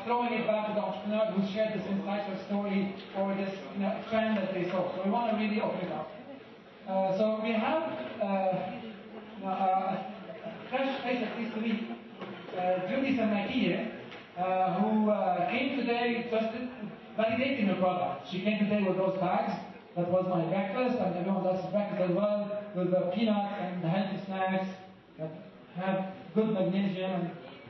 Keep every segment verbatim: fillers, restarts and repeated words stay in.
throwing it back to the entrepreneur who shared this insight or story or this you know, trend that they saw. So we want to really open it up. Uh, so we have uh, you know, a fresh face at least three, uh, Judy Samakia, uh, who uh, came today just validating her product. She came today with those bags. That was my breakfast, and everyone else's breakfast as well, with the peanuts and the healthy snacks that have good magnesium.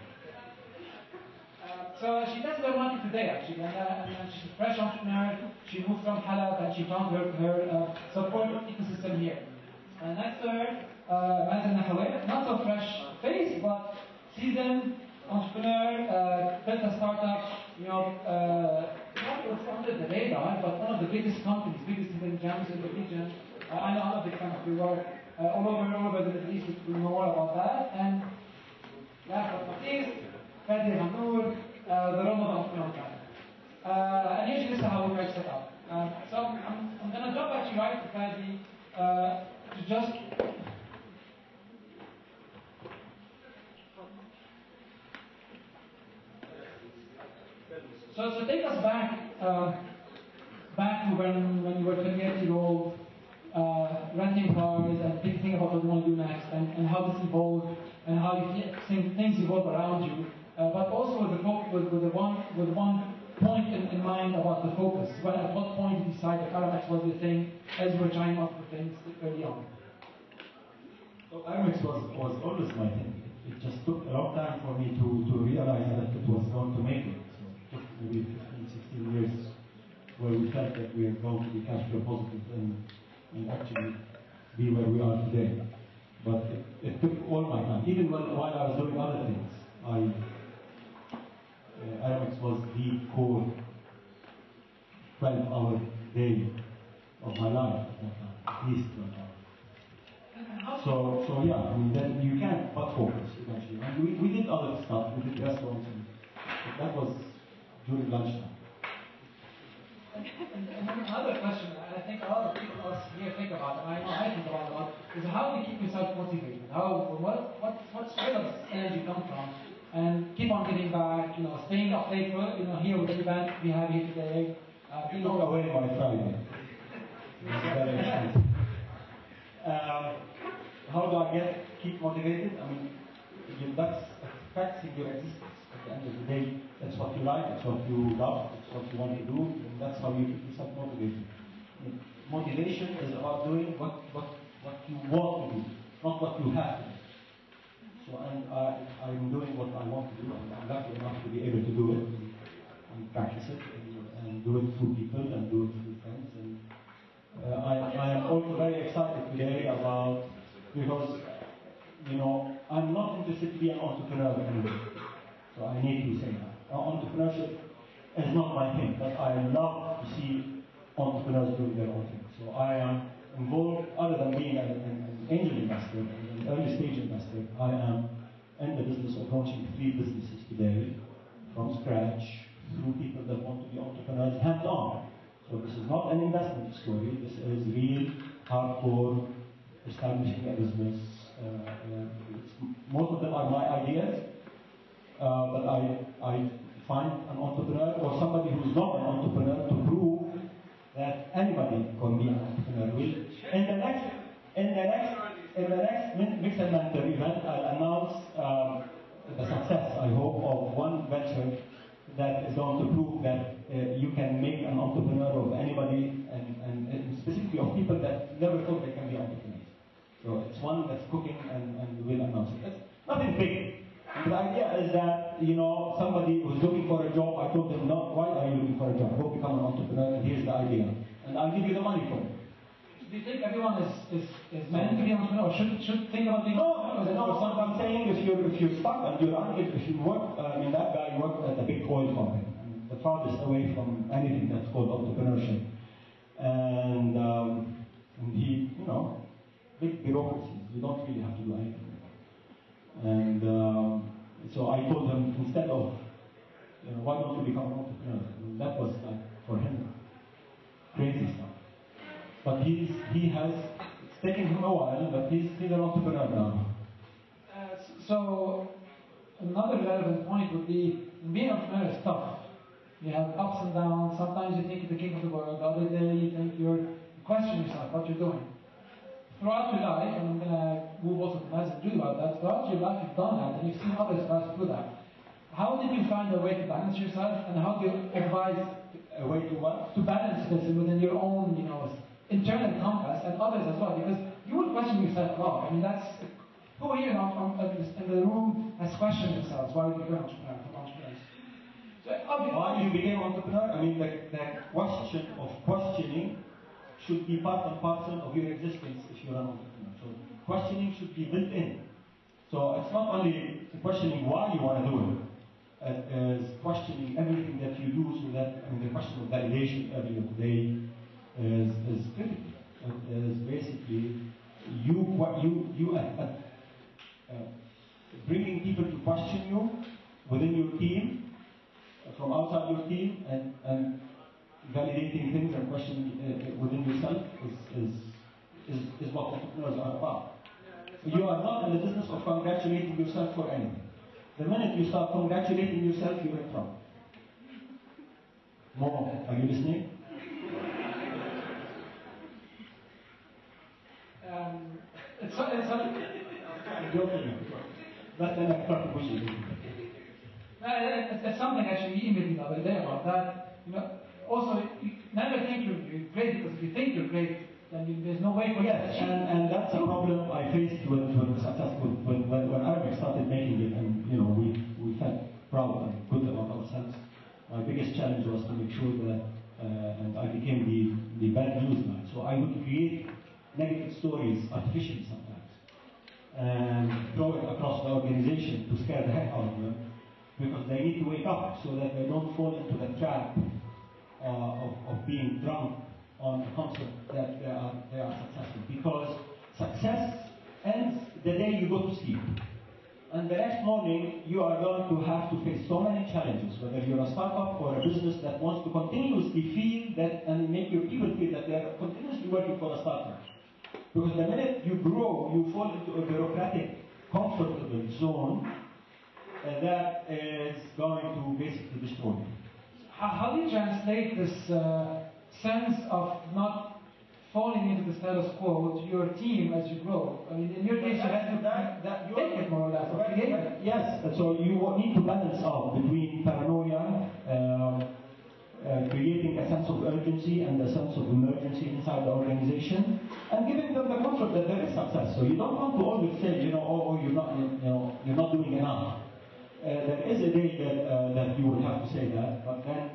Uh, so she tested her market today, actually, and, uh, and she's a fresh entrepreneur. She moved from Halab, and she found her, her uh, support ecosystem here. And next to her, uh, Mazen Nahaweh, not so fresh face, but seasoned entrepreneur, uh, built a startup, you know, uh, not was under the radar, but one of the biggest companies, biggest hidden gems in the region. Uh, I know I'm a big fan of your work. Uh, all over, all over the Middle East, we know more about that. And last but not least, Fadi Hanour, uh, the role model of entrepreneur time. Uh, and usually this is how we work set up. Um, so I'm, I'm going to jump actually right to Fadi uh, to just So, so take us back, uh, back to when, when you were twenty-eight years old, uh, renting cars and thinking about what you want to do next, and, and how this evolved, and how you think things evolve around you. Uh, but also with the with, with the one with one point in, in mind about the focus. Well, at what point you decide that Aramex was the thing as you were trying out the things early on? So Aramex was was always my thing. It just took a long time for me to to realize that it was going to make it. Maybe fifteen, sixteen years where we felt that we are going to be cash flow positive and, and actually be where we are today. But it, it took all my time. Even when, while I was doing other things, I, uh, Aramex was the core twelve hour day of my life at that time, at least twelve hours. So, so yeah, I mean, then you can't but focus eventually. And we, we did other stuff, we did restaurants, and that was during lunchtime. And, and, and another question, and I think a lot of people us here think about, and I know I think about a lot, is how do you keep yourself motivated? How, what, what, what's where does energy come from? And keep on getting back, you know, staying up late, you know, here with the event we have here today. Uh, you took away my Friday. It's very expensive. Um, how do I get keep motivated? I mean, that's affecting your existence. At the end of the day, that's what you like, that's what you love, that's what you want to do, and that's how you keep yourself motivated. Motivation is about doing what, what, what you want to do, not what you have to do. So and I, I'm doing what I want to do, and I'm lucky enough to be able to do it, and, and practice it, and, and do it through people, and do it through friends. And uh, I, I am also very excited today about, because, you know, I'm not interested to be an entrepreneur anymore. So I need to say that. Entrepreneurship is not my thing, but I love to see entrepreneurs doing their own thing. So I am involved, other than being an, an angel investor, an early stage investor, I am in the business of launching three businesses today from scratch through people that want to be entrepreneurs hands-on. So this is not an investment story, this is real, hardcore, establishing a business. Uh, uh, it's, most of them are my ideas. Uh, but I, I find an entrepreneur or somebody who's not an entrepreneur to prove that anybody can be an entrepreneur. In the next, in the next, in the next Mix and Mentor event, I'll announce um, the success, I hope, of one venture that is going to prove that uh, you can make an entrepreneur of anybody, and, and, and specifically of people that never thought they can be entrepreneurs. So it's one that's cooking, and, and we'll announce it. It's nothing big. And the idea is that, you know, somebody who's looking for a job, I told them, no, why are you looking for a job? Go become an entrepreneur, and here's the idea. And I'll give you the money for it. Do you think everyone is, is, is meant to be an entrepreneur? Should, should think about being no, no, no, what I'm saying is you're, if you're stuck and you're unable, if you work, uh, I mean, that guy worked at a big oil company, the farthest away from anything that's called entrepreneurship. And, um, and he, you know, big bureaucracies, you don't really have to do anything. And um, so I told him, instead of, you know, why don't you become an entrepreneur? I mean, that was like, for him, crazy stuff. But he's, he has, it's taken him a while, but he's, he's an entrepreneur now. Uh, so, another relevant point would be being an entrepreneur is tough. You have ups and downs. Sometimes you think you're the king of the world. The other day you think you're you question yourself, what you're doing. Throughout your life, and I'm going to move also to Mazen and Judy about that, throughout your life you've done that and you've seen others pass through that. How did you find a way to balance yourself, and how do you advise A way to what? to balance this within your own, you know, internal compass and others as well? Because you will question yourself a lot. I mean, that's who here on, on, in the room has questioned themselves why we become entrepreneur, from entrepreneurs. So, obviously, Why you became entrepreneur? I mean, the, the question of questioning should be part and parcel of your existence if you're an entrepreneur. So questioning should be built in. So it's not only questioning why you want to do it, as questioning everything that you do, so that, I mean, the question of validation earlier today is, is critical. It is basically you, what you, you uh, uh, bringing people to question you within your team, from outside your team, and, and validating things and questioning uh, within yourself is, is, is, is what entrepreneurs are about. You are not in the business of congratulating yourself for anything. The minute you start congratulating yourself, you're in trouble. Mo, are you listening? Um, it's, it's, Your opinion. That's the next part of pushing. No, it's, it's something actually you emailed me the other day about that. You know, also, you never think you're, you're great, because if you think you're great, then you, there's no way for you to Yes, achieve. and, and that's a problem I faced with, with successful, when, when, when Arabic started making it, and you know, we, we felt proud and good about ourselves. My biggest challenge was to make sure that, uh, and I became the, the bad news man. So I would create negative stories artificially sometimes, and throw it across the organization to scare the heck out of them, because they need to wake up so that they don't fall into the trap uh, of, of being drunk on the concept that they are, they are successful. Because success ends the day you go to sleep. And the next morning, you are going to have to face so many challenges, whether you're a startup or a business that wants to continuously feel that and make your people feel that they are continuously working for a startup. Because the minute you grow, you fall into a bureaucratic, comfortable zone uh, that is going to basically destroy you. How, how do you translate this uh, sense of not falling into the status quo to your team as you grow? I mean, in your case, you had to that, that you take it more or less, or create it. Yes, so you need to balance out between paranoia, um, uh, creating a sense of urgency and a sense of emergency inside the organization, and giving them the comfort that there is success. So you don't want to always say, you know, oh, oh you're not, you know, you're not doing enough. Uh, there is a day that uh, that you will have to say that, but then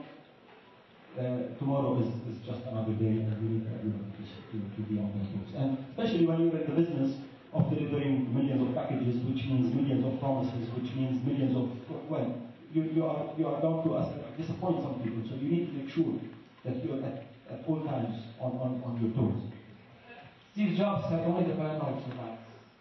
uh, tomorrow is, is just another day, and we need everyone to, to, to be on those books. And especially when you're in the business of delivering millions of packages, which means millions of promises, which means millions of, well, you, you are you are bound to uh, disappoint some people. So you need to make sure that you're at, at all times on, on, on your toes. Steve Jobs said only the paranoid survives.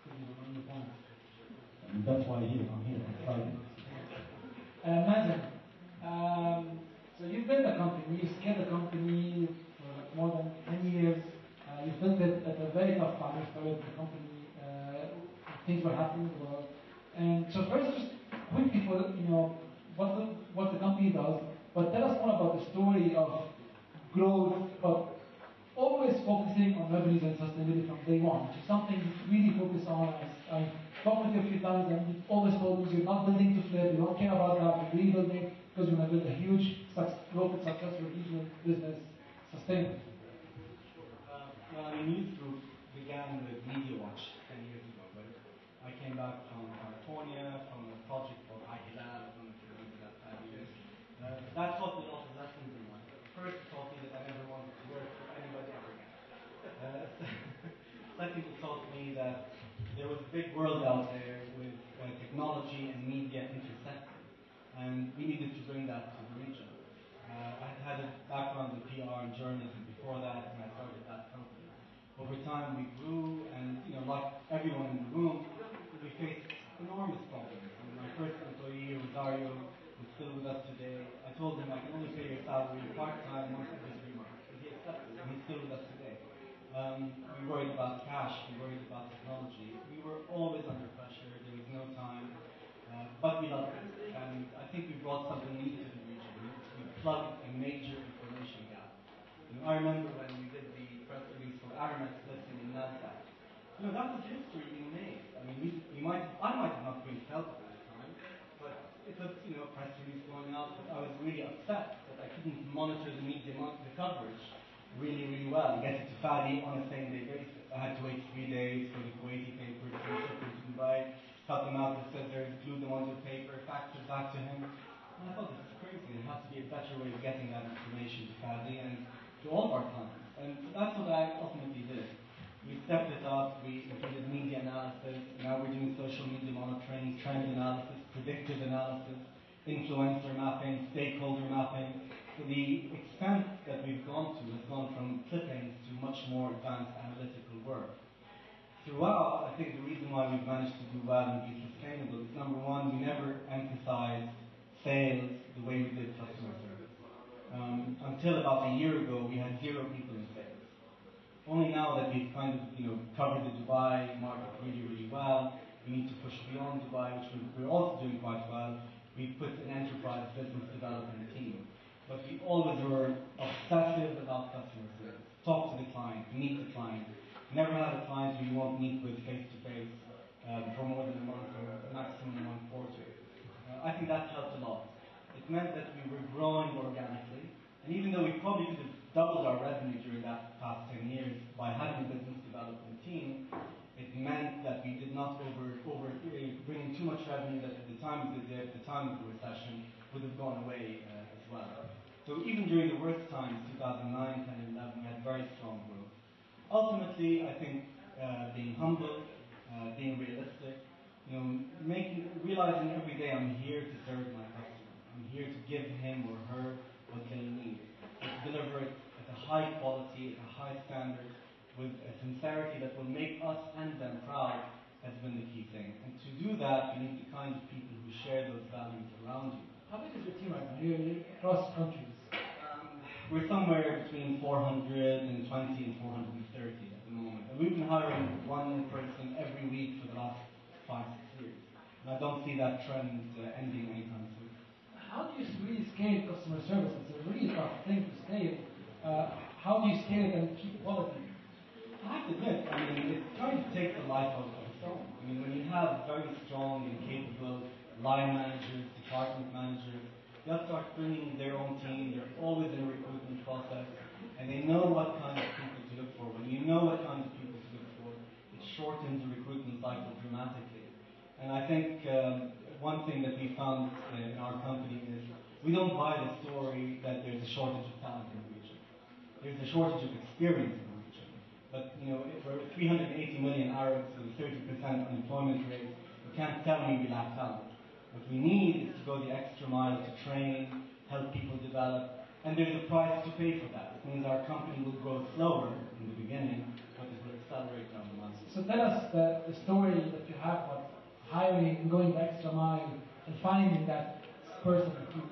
And that's why here, I'm here on Friday. Uh, Mazen, um, so you've built a company, you scaled a company for like more than ten years. Uh, you built it at a very tough time. You started the company, uh, things were happening in the world. And so first, just quickly, for you know what the what the company does, but tell us more about the story of growth, but always focusing on revenues and sustainability from day one, which is something you really focus on. I, I talked with you a few times, and you've always told us you're not building to flip, you don't care about that, you're really building because you want to build a huge, local, successful regional business sustainable. Uh, well, I mean, Youth Group began with Media Watch ten years ago, but I came back from California, from a project called iHilal. I don't know if you remember that five years. Uh, that taught me a lot of lessons in life. First, it taught me that I never wanted to work for anybody ever again. Uh, second, it taught me that there was a big world out there with uh, technology and media intersecting, and we needed to bring that to the region. Uh, I had a background in P R and journalism before that, and I started that company. Over time, we grew, and you know, like everyone in the room, we faced enormous problems. I mean, my first employee, Rosario, is still with us today. I told him I can only pay your salary part-time once every three months. And he accepted, and he's still with us today. Um, we worried about cash, we worried about technology. We were always under pressure, there was no time. Uh, Uh, but we love it. And I think we brought something new to the region. We, we plugged a major information gap. You know, I remember when we did the press release for Aramex listing in NASDAQ. You know, that was history being made. I mean, we, we might, I might have not been felt at that time, but it was, you know, a press release going out. But I was really upset that I couldn't monitor the media, the coverage really, really well. Get it to Fadi on a same-day basis. I had to wait three days for the Kuwaiti paper to be shipped to Dubai, cut them out, the scissors, glue them onto the paper, fax it back to him. And I thought, this is crazy. There has to be a better way of getting that information to Fadi and to all of our clients. And that's what I ultimately did. We stepped it up, we included media analysis, now we're doing social media monitoring, trend analysis, predictive analysis, influencer mapping, stakeholder mapping. So the extent that we've gone to has gone from clippings to much more advanced analytical work. Throughout, I think the reason why we've managed to do well and be sustainable is, number one, we never emphasized sales the way we did customer service. Um, until about a year ago, we had zero people in sales. Only now that we've kind of, you know, covered the Dubai market really, really well, we need to push beyond Dubai, which we're also doing quite well. We've put an enterprise business development team. But we always were obsessive about customer service. Talk to the client, meet the client. Never had a client who you won't meet with face-to-face um, for more than a month or a maximum one quarter. Uh, I think that helped a lot. It meant that we were growing organically. And even though we probably could have doubled our revenue during that past ten years by having a business development team, it meant that we did not over, over bring in too much revenue that at the time of the, at the time of the recession would have gone away uh, as well. So even during the worst times, two thousand nine, ten, and eleven, we had very strong growth. Ultimately, I think uh, being humble, uh, being realistic, you know, making, realizing every day I'm here to serve my customer. I'm here to give him or her what they need. To deliver it at a high quality, at a high standard, with a sincerity that will make us and them proud has been the key thing. And to do that, you need the kind of people who share those values around you. How big is your team right now? You're, you're across countries. Um, we're somewhere between four hundred twenty and four hundred thirty at the moment. And we've been hiring one person every week for the last five, six years. And I don't see that trend uh, ending anytime soon. How do you really scale customer service? It's a really tough thing to scale. Uh, how do you scale it and keep quality? I have to admit, I mean, it's trying to take the life out of its own. I mean, when you have very strong and capable line managers, department managers, they'll start bringing their own team. They're always in a recruitment process, and they know what kind of people to look for. When you know what kind of people to look for, it shortens the recruitment cycle dramatically. And I think um, one thing that we found uh, in our company is we don't buy the story that there's a shortage of talent in the region. There's a shortage of experience in the region. But, you know, for three hundred eighty million Arabs with a thirty percent unemployment rate, you can't tell me we lack talent. What we need is to go the extra mile to train, help people develop, and there's a price to pay for that. It means our company will grow slower in the beginning, but it will accelerate down the line. So tell us the, the story that you have of hiring and going the extra mile and finding that person.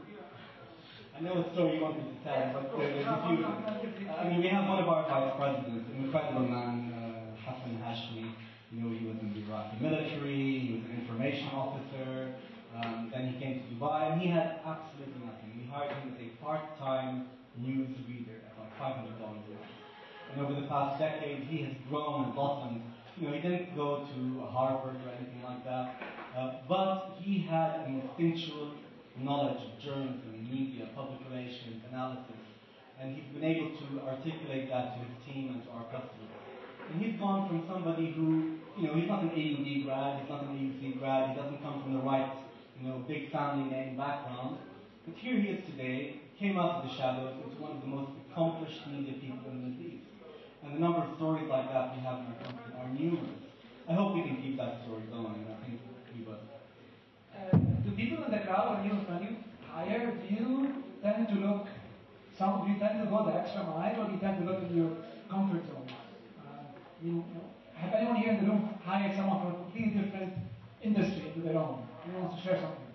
I know what story you want me to tell, but uh, there's a few. I mean, we have one of our vice presidents, an incredible man, uh, Hassan Hashmi. You know, he was in the Iraqi military, he was an information officer. Um, then he came to Dubai, and he had absolutely nothing. We hired him as a part-time news reader at like five hundred dollars a week. And over the past decade, he has grown and blossomed. You know, he didn't go to Harvard or anything like that, uh, but he had an instinctual knowledge of journalism, media, public relations, analysis, and he's been able to articulate that to his team and to our customers. And he's gone from somebody who, you know, he's not an A U B grad, he's not an A U C grad, he doesn't come from the right, you know, big family name background. But here he is today, came out of the shadows into one of the most accomplished media people in the Middle East. And the number of stories like that we have in our company are numerous. I hope we can keep that story going, and I think we will. Uh, do people in the crowd, when you, when you hire, do you tend to look, some, do you tend to go the extra mile, or do you tend to look in your comfort zone? Uh, you know, have anyone here in the room hired someone from a completely different industry into their own? Who wants to share something?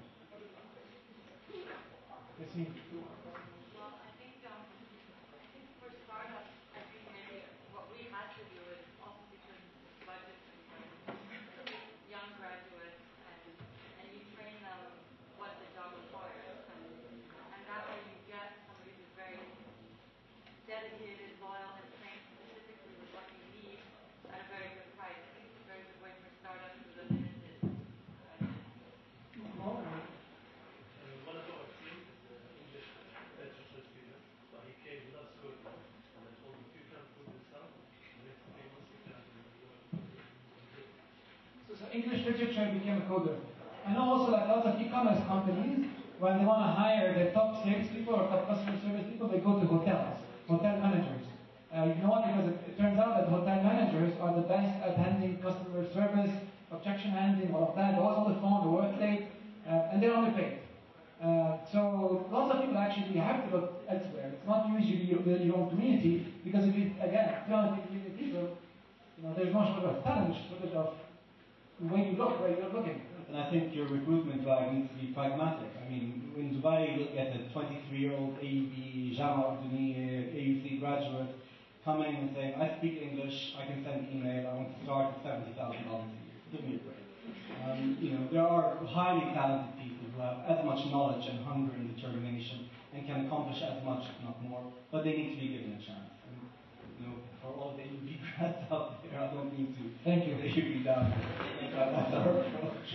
Yes, me. Well, I think, um, I think for startups, I think maybe what we had to do is also because of budget concerns, young graduates, and, and you train them English literature, I became a coder. I know also like lots of e-commerce companies, when they want to hire their top sales people or top customer service people, they go to hotels, hotel managers. Uh, you know what? Because it, it turns out that hotel managers are the best at handling customer service, objection handling, all of that. They're always on the phone, they work late, uh, and they're underpaid. Uh, so lots of people actually have to look elsewhere. It's not usually your, your own community, because if you, again, two hundred fifty million people, you know, there's no shortage of talent, there's shortage of the way you look, where you're looking. And I think your recruitment drive needs to be pragmatic. I mean, in Dubai, you look at a twenty-three-year-old A U B, Jama Urduni, A U C graduate, coming and saying, I speak English, I can send email, I want to start at seventy thousand dollars a year. Give me a break. Um, you know, there are highly talented people who have as much knowledge and hunger and determination and can accomplish as much, if not more, but they need to be given a chance. And, you know, for all the A U B grads out there, I don't mean to Thank you. lay you down. That's our approach.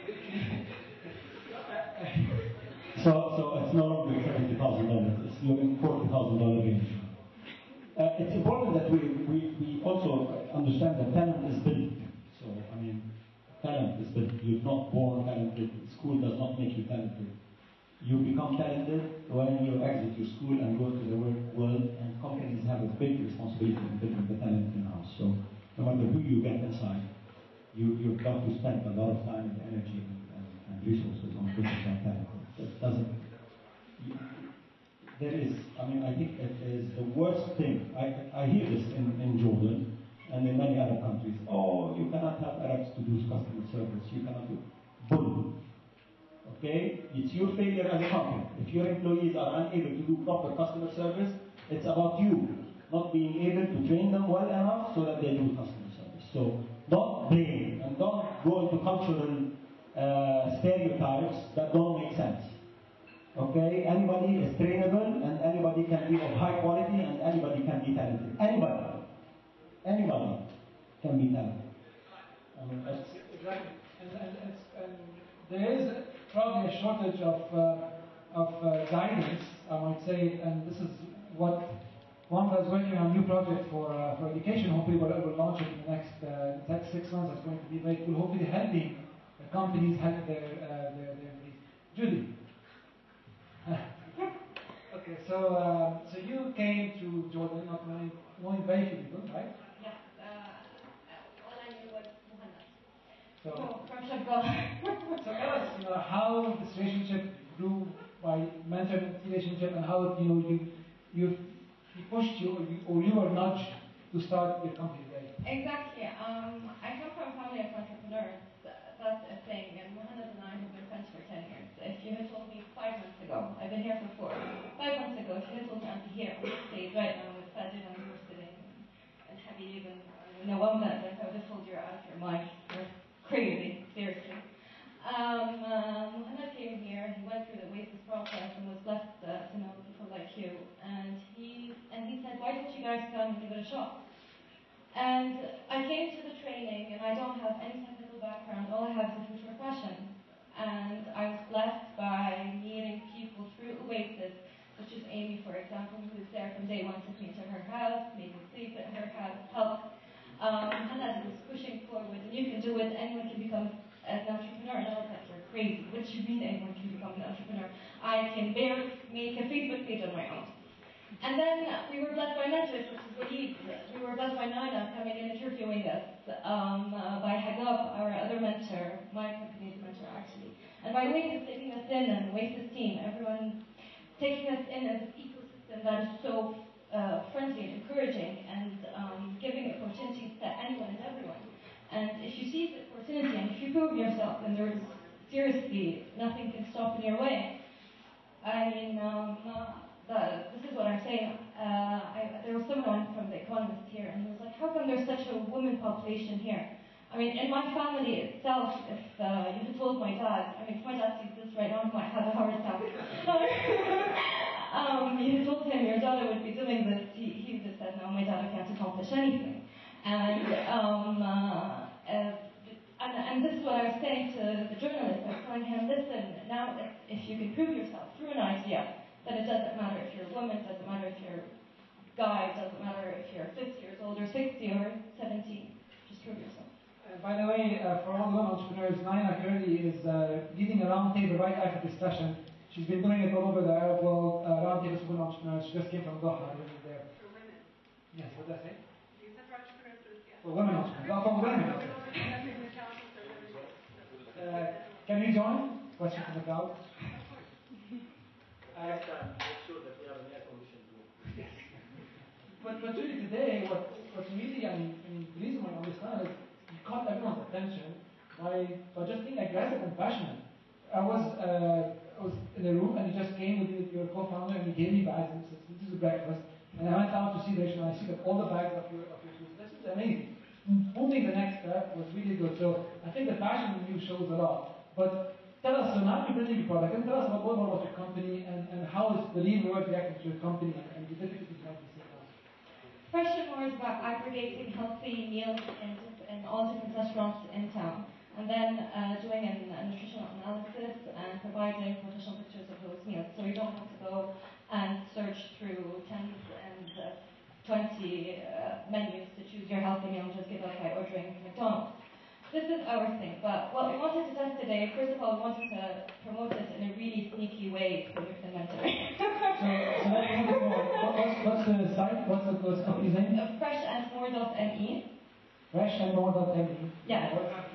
So, so it's no longer seventy thousand dollars, it's looking forty thousand dollars range. Uh, it's important that we, we, we also understand that talent is built. So, I mean, talent is built. You're not born talented. School does not make you talented. You become talented when you exit your school and go to the work world, and companies have a big responsibility in building the talent in-house. So, no matter who you get inside, you, you've got to spend a lot of time and energy and, and, and resources on building that talent. It doesn't... You, There is, I mean, I think it is the worst thing. I, I hear this in, in Jordan and in many other countries. Oh, you cannot have Arabs to do customer service. You cannot do bull. Okay? It's your failure as a company. If your employees are unable to do proper customer service, it's about you not being able to train them well enough so that they do customer service. So don't blame and don't go into cultural uh, stereotypes that don't make sense. Okay, anybody is trainable and anybody can be of high quality and anybody can be talented. Anybody. Anybody can be talented. I mean, that's... Exactly. And, and, and, and there is probably a shortage of, uh, of uh, guidance, I might say, and this is what one is working on a new project for, uh, for education. Hopefully we'll, we'll launch it in the next, uh, next six months. It's going to be very cool. Hopefully helping the companies help their, uh, their, their employees. Judy. Okay, so um, so you came to Jordan not knowing, knowing very few people, right? Yeah, uh, all I knew was Muhammad. So, Oh, from Shabbat. so tell us, you know, how this relationship grew by mentoring relationship, and how you know you you he pushed you or you, or you were nudged to start your company today. Exactly. Um, I come from a family of entrepreneurs. That's a thing, and Muhammad and I have been friends for ten years. If you had told me five months ago, I've been here for four. Five months ago, if you had told me I'd be here on this stage right now with Sajid and we were sitting, and Habib and Nawam, that I would have told you you're out of your mind. You're crazy, seriously. Um, uh, Muhammad came here, he went through the Oasis process and was blessed uh, to know people like you. And he and he said, why don't you guys come and give it a shot? And I came to the training, and I don't have any technical background. All I have is a food for passion. And I was blessed by meeting people through Oasis, such as Amy, for example, who was there from day one, took me to her house, made me sleep at her house, helped. Um, Hannah was pushing forward, and you can do it. Anyone can become an entrepreneur. And I was like, you're crazy. What do you mean anyone can become an entrepreneur? I can barely make a Facebook page on my own. And then we were blessed by mentors, such as Waleed. We were blessed by Naina coming and interviewing us, um, uh, by Hagab, our other mentor, my company's mentor actually. And by Oasis taking us in, and Oasis team, everyone taking us in as an ecosystem that is so uh, friendly and encouraging, and um, giving opportunities to anyone and everyone. And if you seize the opportunity and if you prove yourself, then there is seriously nothing can stop in your way. I mean, um, uh, The, this is what I'm saying. Uh, I, there was someone from The Economist here, and he was like, how come there's such a women population here? I mean, in my family itself, if uh, you had told my dad, I mean, if my dad sees this right now, he might have a heart attack. um, you had told him your daughter would be doing this, he, he would have said, no, my daughter can't accomplish anything. And, um, uh, uh, and, and this is what I was saying to the journalist. I was telling him, listen, now if, if you can prove yourself through an idea, that it doesn't matter if you're a woman, it doesn't matter if you're a guy, it doesn't matter if you're fifty years old or sixty or seventeen. Just prove yourself. And by the way, uh, for all the women entrepreneurs, Naina currently is uh, leading a roundtable right after this session. She's been doing it all over the Arab world, uh, roundtables for women entrepreneurs. She just came from Doha. She was there. For women. Yes, what did I say? You said for entrepreneurs, but yeah. For women entrepreneurs. Oh, for women. Uh, can we join? Question from the crowd. Uh, Next time, make sure that we have an air conditioned room. Yes. But, but really today, what, what's really, I mean, I mean, the reason why I understand is you caught everyone's attention by, by just being aggressive and passionate. I was, uh, I was in a room and you just came with your co-founder and you gave me bags and said, this is breakfast. And I went out to see the and I see that all the bags of your, of your food. This is amazing. Moving the next step was really good. So I think the passion in you shows a lot. But tell us, so now you're building your product, and tell us a little more about your company and, and how is the real world reacting to your company and, and the difficulties you might be seeing now. Fresh and More is about aggregating healthy meals in, in all different restaurants in town, and then uh, doing an, a nutritional analysis and providing professional pictures of those meals. So you don't have to go and search through tens and uh, twenty uh, menus to choose your healthy meal, just give up by ordering from McDonald's. This is our thing, but what we wanted to test today, first of all, we wanted to promote this in a really sneaky way for your mentor. So, so let's move it forward. What, what's, what's the site? What's the, what's the company's name? fresh and more dot m e. fresh and more dot m e. Yes.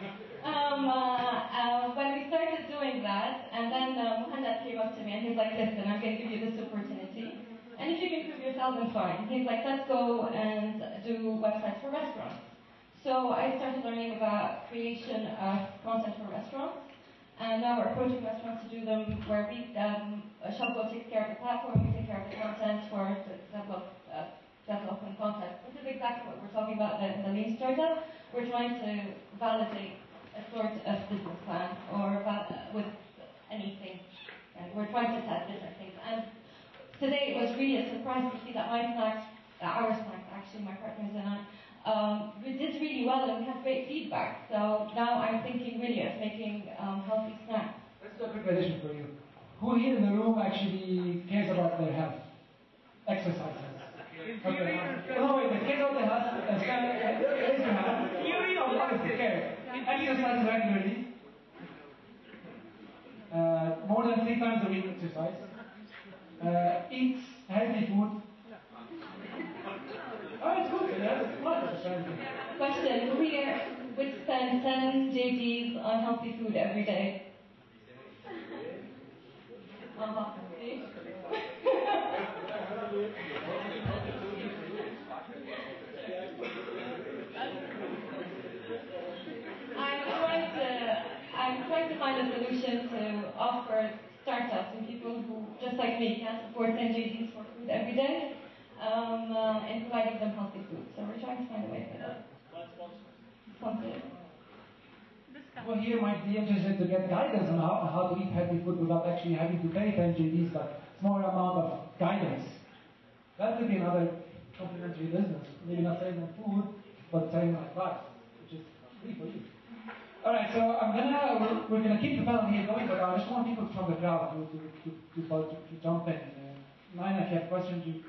Um, uh, uh, when we started doing that, and then uh, Muhammad came up to me and he's like, listen, I'm going to give you this opportunity. And if you can prove yourself, then fine. He's like, let's go and do websites for restaurants. So I started learning about creation of content for restaurants, and now we're approaching restaurants to do them where we, um, Shopgo takes care of the platform, we take care of the content for the develop, uh, development content. This is exactly what we're talking about in the Lean Startup. We're trying to validate a sort of business plan or val- with anything, and we're trying to test different things. And today it was really a surprise to see that my snacks, uh, our snacks actually, my partners and I, Um, we did really well and we had great feedback. So now I'm thinking really of making um, healthy snacks. Let's do a quick addition for you. Who here in the room actually cares about their health? Exercises. Okay. No, wait, the kids out there has uh, stand, uh, raise your hand. You know, honestly, care. Exercise regularly. Uh, more than three times a week exercise. Uh, eat healthy food. Oh, it's good. Yeah, it's fun. Question: who here would spend ten J Ds on healthy food every day? Uh-huh. See? I'm trying to I'm trying to find a solution to offer startups and people who, just like me, can't afford ten J Ds for food every day. Um, uh, and providing them healthy food. So we're trying to find a way for that. Sponsor. People here might be interested to get guidance on how, how to eat healthy food without actually having to pay ten J Ds, but smaller amount of guidance. That could be another complementary business. Maybe not selling them food, but selling them advice, which is free for you. All right, so I'm gonna we're, we're gonna keep the panel here going, but I just want people from the crowd to to to, to, to, to jump in. Uh, Naina, if you have questions, you.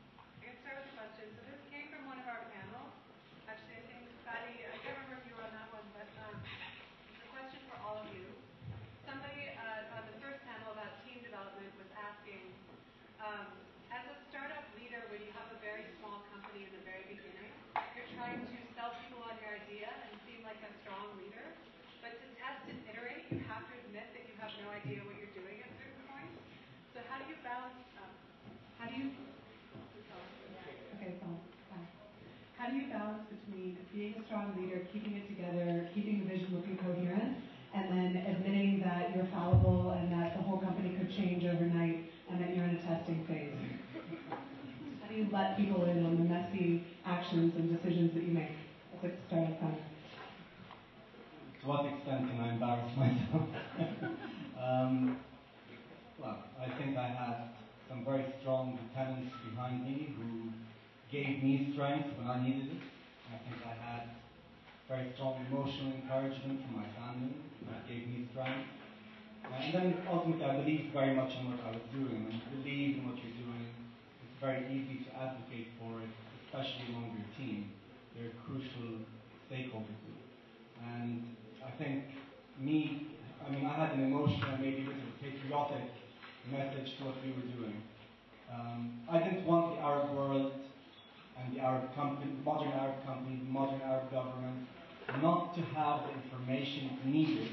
Um, as a startup leader, when you have a very small company in the very beginning, you're trying to sell people on your idea and seem like a strong leader. But to test and iterate, you have to admit that you have no idea what you're doing at certain points. So how do you balance? Um, how do you? Okay, fine. fine. How do you balance between being a strong leader, keeping it together, keeping the vision looking coherent, and then admitting that you're fallible and that the whole company could change overnight and that you're in a testing phase? How do you let people in on the messy actions and decisions that you make as a startup founder? To what extent can I embarrass myself? um, well, I think I had some very strong lieutenants behind me who gave me strength when I needed it. I think I had very strong emotional encouragement from my family that gave me strength. Uh, and then ultimately I believed very much in what I was doing. When you believe in what you're doing, it's very easy to advocate for it, especially among your team. They're crucial stakeholders. And I think me, I mean, I had an emotional, maybe a bit of a patriotic message to what we were doing. Um, I didn't want the Arab world and the Arab company, modern Arab companies, modern Arab government, not to have the information needed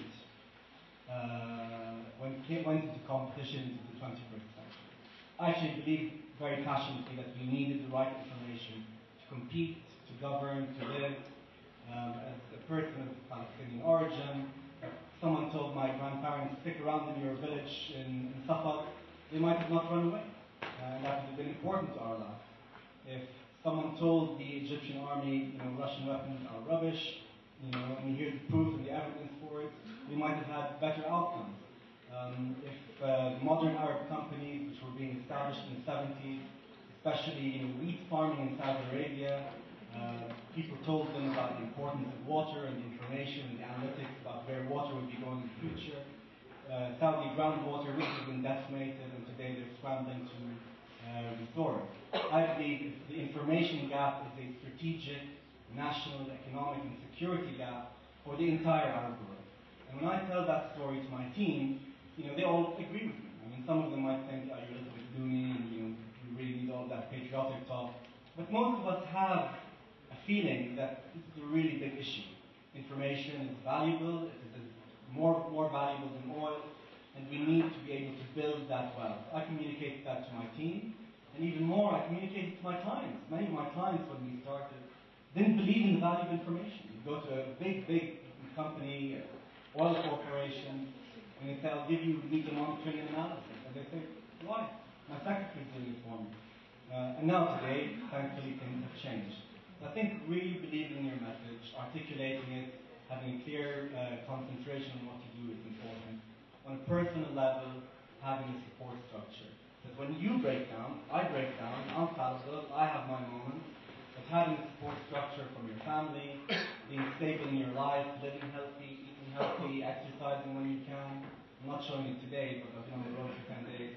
uh, when it went into competition into the twenty-first century. I actually believe very passionately that we needed the right information to compete, to govern, to live. Um, as a person of Palestinian origin, if someone told my grandparents, stick around in your village in, in Safad, they might have not run away. And that would have been important to our lives. If someone told the Egyptian army, you know, Russian weapons are rubbish, you know, and here's the proof and the evidence for it, we might have had better outcomes. Um, if uh, modern Arab companies, which were being established in the seventies, especially, you know, wheat farming in Saudi Arabia, uh, people told them about the importance of water and the information and the analytics about where water would be going in the future. Uh, Saudi groundwater would have been decimated, and today they're scrambling to uh, restore it. I believe the information gap is a strategic, national, economic, and security gap for the entire Arab world. And when I tell that story to my team, you know, they all agree with me. I mean, some of them might think, oh, you're a little bit loony, and you know, you really need all that patriotic talk. But most of us have a feeling that this is a really big issue. Information is valuable, it is more, more valuable than oil, and we need to be able to build that wealth. I communicate that to my team, and even more, I communicate it to my clients. Many of my clients, when we started, didn't believe in the value of information. You go to a big, big company, oil corporation, and they say, I'll give you media monitoring and analysis. And they say, why? My secretary's doing it for me. Uh, and now today, thankfully, things have changed. So I think really believing in your message, articulating it, having a clear uh, concentration on what you do is important. On a personal level, having a support structure. That when you break down, I break down, I'm fallible, I have my moments, but having a support structure from your family, being stable in your life, living healthy, eating healthy, exercising when you can. I'm not showing it today, but I've been on the road for ten days.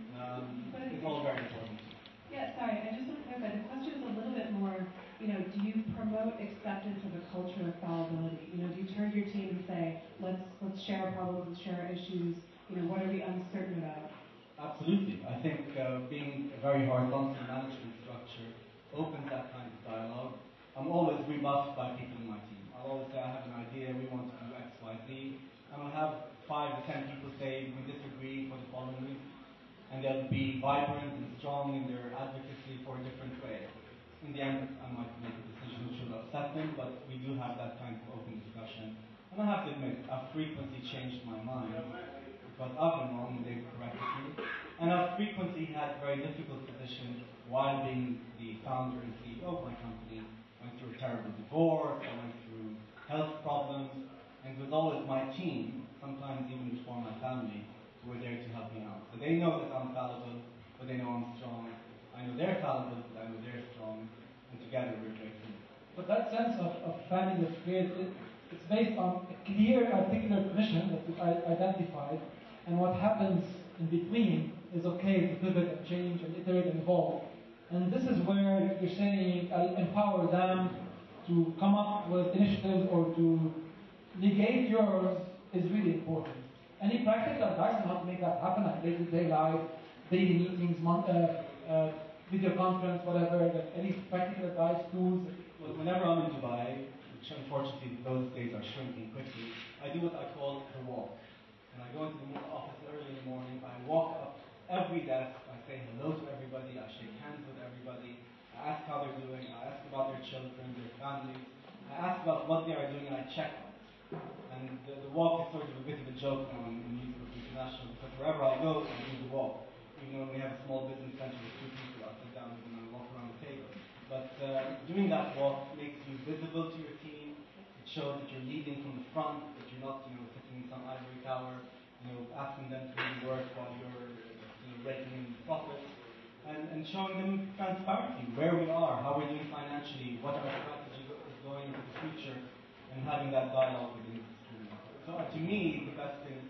Um, it's all very important. Yeah, sorry, I just want to clarify. The question is a little bit more, you know, do you promote acceptance of a culture of fallibility? You know, do you turn to your team and say, let's let's share our problems, let's share our issues, you know, what are we uncertain about? Absolutely. I think uh, being a very horizontal management structure opens that kind of dialogue. I'm always rebuffed by people in my team. I'll always say, I have an idea, we want to do X, Y, Z. And I'll have five or ten people say, we disagree for the following reason. And they'll be vibrant and strong in their advocacy for a different way. In the end, I might make a decision which will upset them, but we do have that kind of open discussion. And I have to admit, I've frequently changed my mind because I've been wrong and they've corrected me. And I've frequently had very difficult positions while being the founder and C E O of my company. I went through a terrible divorce, I went through health problems, and it was always my team, sometimes even before my family, who were there to help me out. So they know that I'm fallible, but they know I'm strong. I know they're fallible, but I know they're strong, and together we're great. But that sense of, of family that's created, it's based on a clear, articulate mission that we identified, and what happens in between is okay to pivot and change and iterate and evolve. And this is where you're saying, I'll empower them to come up with initiatives or to negate yours is really important. Any practical advice on how to make that happen, like day-to-day life, daily meetings, month, uh, uh, video conference, whatever, like any practical advice, tools? Well, whenever I'm in Dubai, which unfortunately those days are shrinking quickly, I do what I call the walk. When I go into the office early in the morning, I walk up every desk, I say hello to everybody, I shake hands with everybody, I ask how they're doing, I ask about their children, their families, I ask about what they are doing, and I check on it. And the, the walk is sort of a bit of a joke now in, in Music International, because wherever I go, I do the walk. Even when we have a small business center with two people, I'll sit down with them and walk around the table. But uh, doing that walk makes you visible to your team. It shows that you're leading from the front, that you're not, you know, sitting in some ivory tower, you know, asking them to do the work while you're, you know, raking in the profits, and, and showing them transparently where we are, how we're doing financially, what our strategy is going into the future, and having that dialogue with the industry. So uh, to me, the best thing,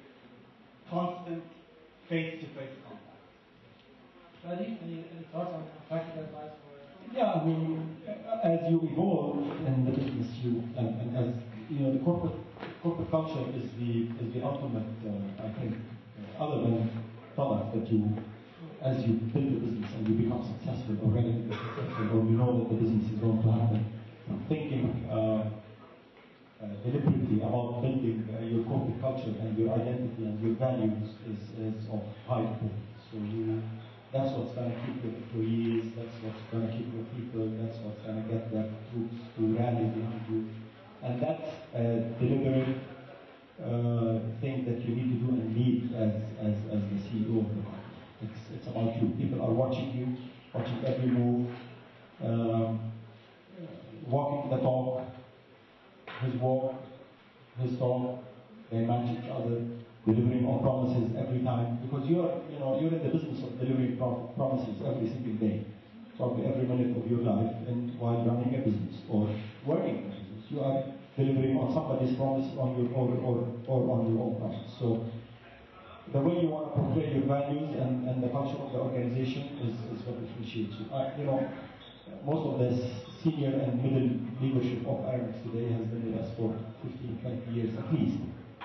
constant face-to-face contact. Adi, any, any thoughts on practical advice for? Yeah, I mean, as you evolve in the business, you and, and as you know, the corporate corporate culture is the is the ultimate, uh, I think, uh, other than products that you, as you build a business and you become successful or relatively successful, or you know that the business is going to happen, thinking uh, uh, deliberately about building uh, your corporate culture and your identity and your values is, is of high importance. So you, that's what's going to keep your employees, that's what's going to keep your people, that's what's going to get their troops to rally behind you. And that's a deliberate uh, thing that you need to do and lead as, as, as the C E O of the company. It's, it's about you. People are watching you, watching every move, um, walking the talk, his walk, his talk, they match each other, delivering on promises every time, because you're, you know, you're in the business of delivering pro promises every single day, probably every minute of your life, and while running a business or working in a business, you are delivering on somebody's promise on your or, or, or on your own promise. So the way you want to portray your values and, and the culture of the organization is, is what differentiates you. I, you know, most of the senior and middle leadership of Aramex today has been with us for fifteen, twenty years at least.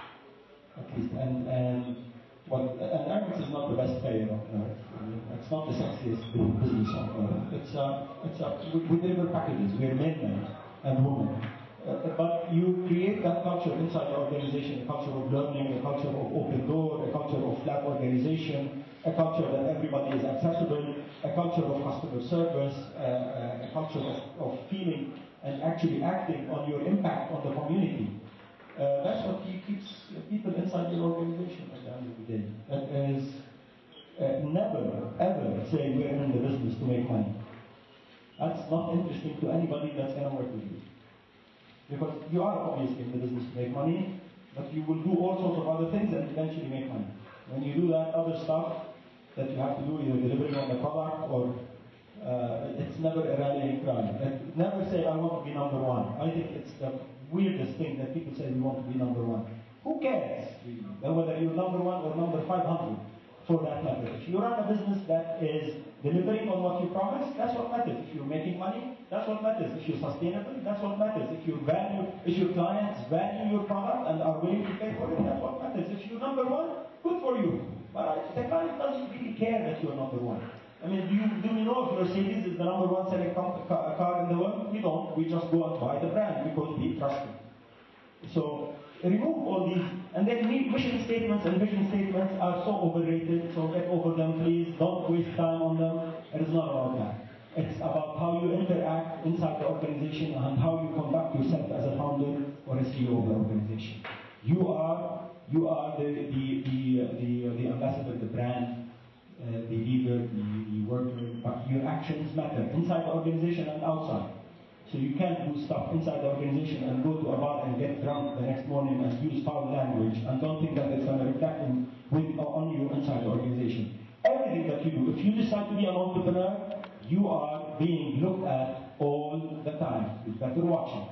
At least. And, and, what, and Aramex is not the best payer on earth. I mean, it's not the sexiest business on earth. It's a, it's a, we, we deliver packages. We're men and women. Uh, but you create that culture inside the organization, a culture of learning, a culture of open door, a culture of flat organization, a culture that everybody is accessible, a culture of customer service, uh, uh, a culture of, of feeling and actually acting on your impact on the community. Uh, that's what keeps people inside your organization at the end of the day. That is, uh, never, ever say we're in the business to make money. That's not interesting to anybody that's going to work with you. Because you are obviously in the business to make money, but you will do all sorts of other things and eventually make money. When you do that other stuff that you have to do, either delivering on the product or uh, it's never a rallying cry. And never say, I want to be number one. I think it's the weirdest thing that people say we want to be number one. Who cares, really? Whether you're number one or number five hundred, for that matter. If you run a business that is delivering on what you promised, that's what matters. If you're making money, that's what matters. If you're sustainable, that's what matters. If you value, if your clients value your product and are willing to pay for it, that's what matters. If you're number one, good for you. But the client doesn't really care that you're number one. I mean, do you, do you know if Mercedes is the number one selling car, car in the world? We don't. We just go and buy the brand because we trust it. So remove all these, and then mission statements and vision statements are so overrated, so get over them please, don't waste time on them. It is not about that. It's about how you interact inside the organization and how you conduct yourself as a founder or a C E O of the organization. You are, you are the, the, the, the, the ambassador, the brand, uh, the leader, the, the worker, but your actions matter inside the organization and outside. So you can't do stuff inside the organization and go to a bar and get drunk the next morning and use foul language and don't think that it's going to reflect in, with, on you inside the organization. Everything that you do, if you decide to be an entrepreneur, you are being looked at all the time. You better watch it.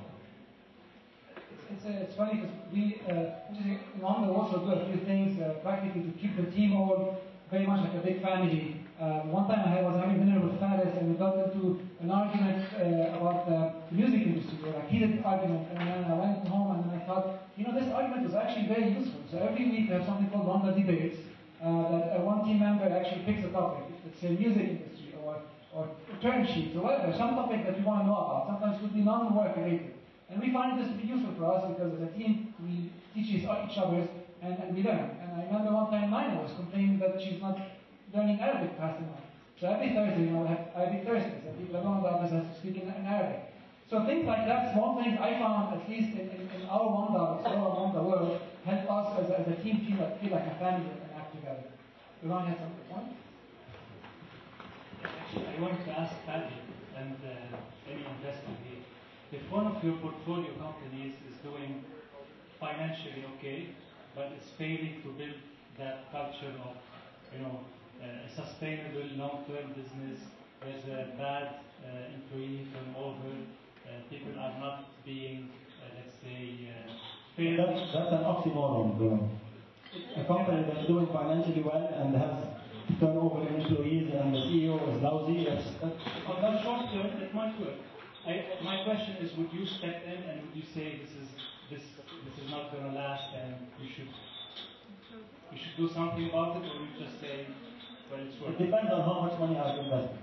It's, uh, it's funny because we, uh, in Honda also do a few things uh, practically to keep the team all very much like a big family. Uh, one time I was having dinner with Faris and we got into an argument uh, about uh, the music industry, or a heated argument, and then I went home and I thought, you know, this argument was actually very useful. So every week we have something called Honda Debates, uh, that uh, one team member actually picks a topic. It's a music industry or, or term sheets or whatever, some topic that we want to know about. Sometimes it could be non-work related. And we find this to be useful for us because as a team we teach each other and, and we learn. And I remember one time Nina was complaining that she's not learning Arabic fast enough. So every Thursday, you know, we have Arabic Thursdays, and people around the office have to speak in, in Arabic. So things like that, small things I found, at least in, in, in our Wanda, Explorer Wanda world, help us as a, as a team feel like, feel like a family and act together. Iran has something to point? Actually, I wanted to ask Paddy and uh, any investor here, if one of your portfolio companies is doing financially okay, but it's failing to build that culture of, you know, Uh, a sustainable long-term business, there's a bad uh, employee turnover, uh, people are not being, uh, let's say, uh, fair. That's, that's an oxymoron, bro. A company that's doing financially well and has turnover in employees and the C E O is lousy, that's, that's on the short term, it might work. I, my question is, would you step in and would you say this is this this is not going to last and you should you should do something about it, or you just say, well, it's It working? depends on how much money I've invested.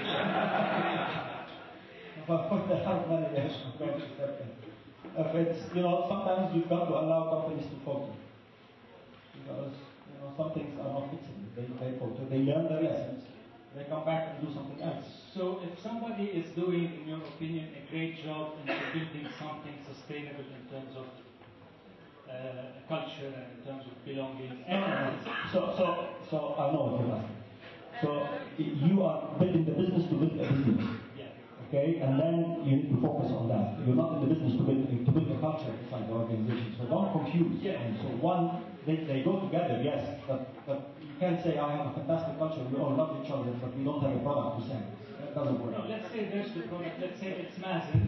If I put a lot of money there, I'm going to step in. If it's, you know, sometimes you've got to allow companies to falter. Because, you know, some things are not fixable. They, they falter. They learn their lessons. They come back and do something else. So if somebody is doing, in your opinion, a great job in building something sustainable in terms of uh, culture and in terms of belonging, No, no, no. So, so, so I know what you're asking. So you are building the business to build a business. yeah. Okay, and then you need to focus on that. You're not in the business to build, to build a culture inside the organization. So don't confuse. Yeah. And so one, they, they go together, yes, but, but you can't say I have a fantastic culture, we all love each other, but we don't have a product to sell. That doesn't work. No, let's say there's the product. Let's say it's Mazen.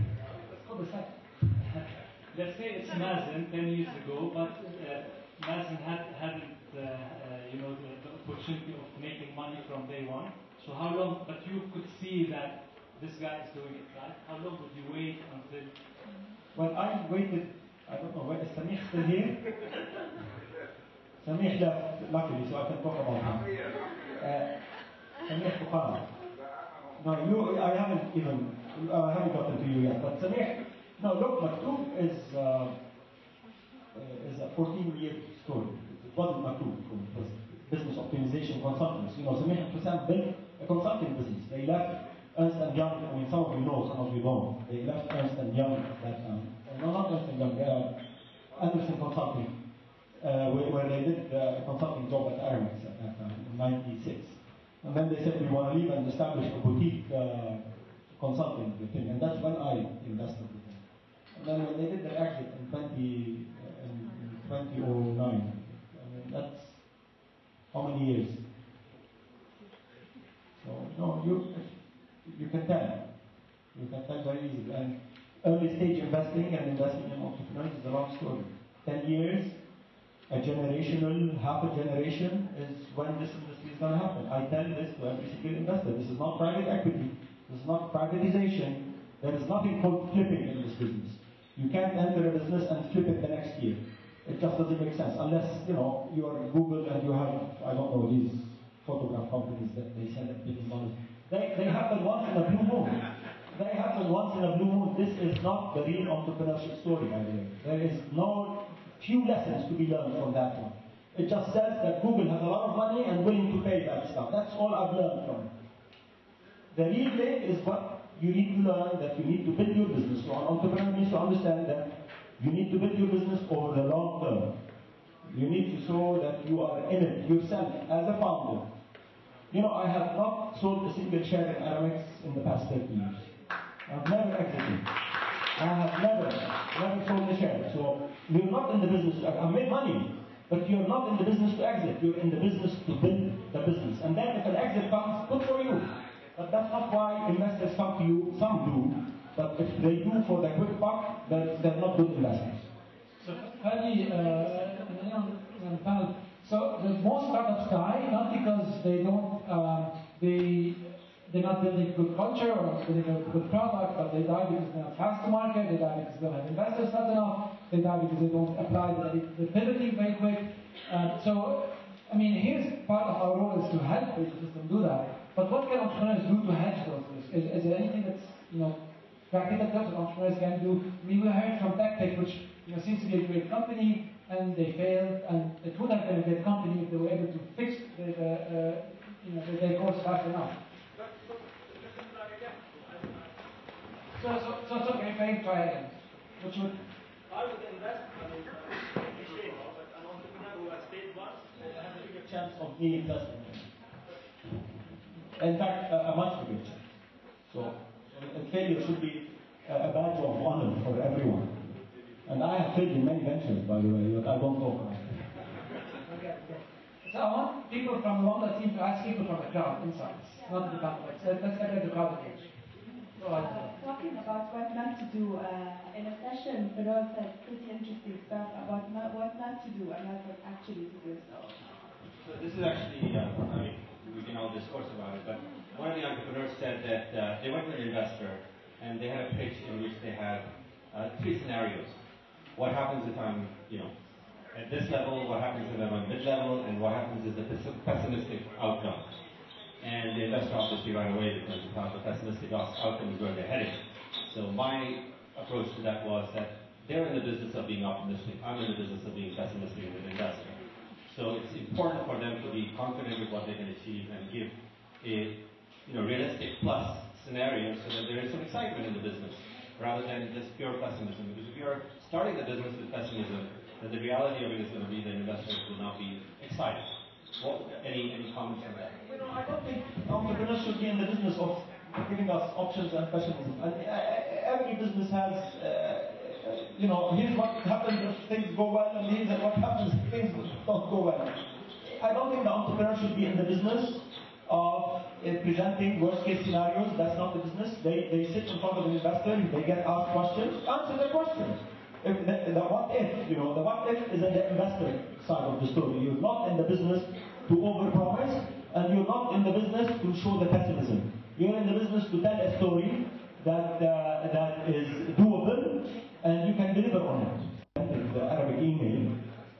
Let's say it's Mazen ten years ago, but uh, Mazen had, hadn't, uh, uh, you know, the, the opportunity of making money from day one. So how long? But you could see that this guy is doing it right. How long would you wait until? Well, I waited, I don't know, where is Samir still here? Samir left, luckily, so I can talk about him. Uh, Samir Bukhara. No, you, I haven't even, I haven't gotten to you yet, but Samir, no, look, Maktoub is, uh, uh, is a fourteen-year story. It wasn't Maktoub, it was business optimization consultants. You know, Samir and Hussam built a consulting business. They left Ernst and Young, I mean, some of you know, some of you don't. They left Ernst and Young that time. Uh, no, not Ernst and Young, uh, Anderson Consulting, uh, where, where they did uh, a consulting job at Aramex at that time, in ninety-six. And then they said, we want to leave and establish a boutique uh, consulting thing. And that's when I invested with them. And then when they did their exit in, twenty, uh, in, in twenty oh nine, I mean, that's how many years? So, no, you, you can tell. You can tell very easily. And early stage investing and investing in entrepreneurs is a long story. Ten years, a generational, half a generation is when this industry is going to happen. I tell this to every single investor. This is not private equity. This is not privatization. There is nothing called flipping in this business. You can't enter a business and flip it the next year. It just doesn't make sense. Unless, you know, you are Google and you have, I don't know, these photograph companies that they sell at billion dollars. They, they happen once in a blue moon. They happen once in a blue moon. This is not the real entrepreneurship story, by the way. There is no few lessons to be learned from that one. It just says that Google has a lot of money and willing to pay that stuff. That's all I've learned from it. The real thing is what you need to learn, that you need to build your business. So an entrepreneur needs to understand that you need to build your business over the long term. You need to show that you are in it yourself as a founder. You know, I have not sold a single share in Aramex in the past thirty years. I've never exited. I have never, never sold a share. So you're not in the business. I made money, but you're not in the business to exit. You're in the business to build the business. And then if an exit comes, good for you. But that's not why investors come to you. Some do, but if they do for the quick buck, they're, they're not good investors. So, finally, uh, so the most startups die not because they don't, um, they they're not building good culture or building a good product, but they die because they're not fast to market. They die because they don't have investors fast enough. They die because they don't apply the, the pivoting very quick. Um, so, I mean, here's part of our role is to help the ecosystem do that. But what can entrepreneurs do to hedge those risks? Is, is there anything that's, you know, practical that entrepreneurs can do? I mean, we heard from TechTech, which, you know, seems to be a great company, and they failed, and it would have been a great company if they were able to fix the, the, uh, you know, their course fast enough. So, so, so it's okay, maybe try again. Which would? I would invest, I mean, uh, appreciate, but an entrepreneur who has failed once has a bigger chance Of me investing. In fact, a, a much bigger chance. So, a failure should be a, a badge of honor for everyone. And I have failed in many ventures, by the way, but I don't talk about it. Okay, okay. So I want people from the Wanda team to ask people from the crowd inside, not the back. Let's let's get the crowd engaged. Go ahead. Uh, talking about what not to do, uh, in a session, Feroz said pretty interesting stuff about not, what not to do and not what actually to do. So, so this is actually, uh, I mean, we can all discourse about it, but one of the entrepreneurs said that uh, they went to an investor and they had a pitch in which they had uh, three scenarios. what happens if I'm, you know, at this level, what happens if I'm at mid-level, and what happens is the pessimistic outcome. And the investor obviously right away because he thought the pessimistic outcome is where they're heading. So my approach to that was that they're in the business of being optimistic. I'm in the business of being pessimistic as an investor. So it's important for them to be confident with what they can achieve and give a, you know, realistic plus scenario so that there is some excitement in the business rather than just pure pessimism. Because if you're starting the business with pessimism, then the reality of it is going to be that investors will not be excited. What, any any comments on that? You know, I don't think entrepreneurs should be in the business of giving us options and pessimism. And uh, every business has, uh, you know, here's what happens if things go well, and here's what happens if things don't go well. I don't think the entrepreneur should be in the business of uh, presenting worst-case scenarios. That's not the business. They they sit in front of an investor, they get asked questions, answer their questions. If the, the what if, you know, the what if is in the investor side of the story. You're not in the business to overpromise, and you're not in the business to show the pessimism. You're in the business to tell a story that uh, that is doable, and you can deliver on it. The Arabic email,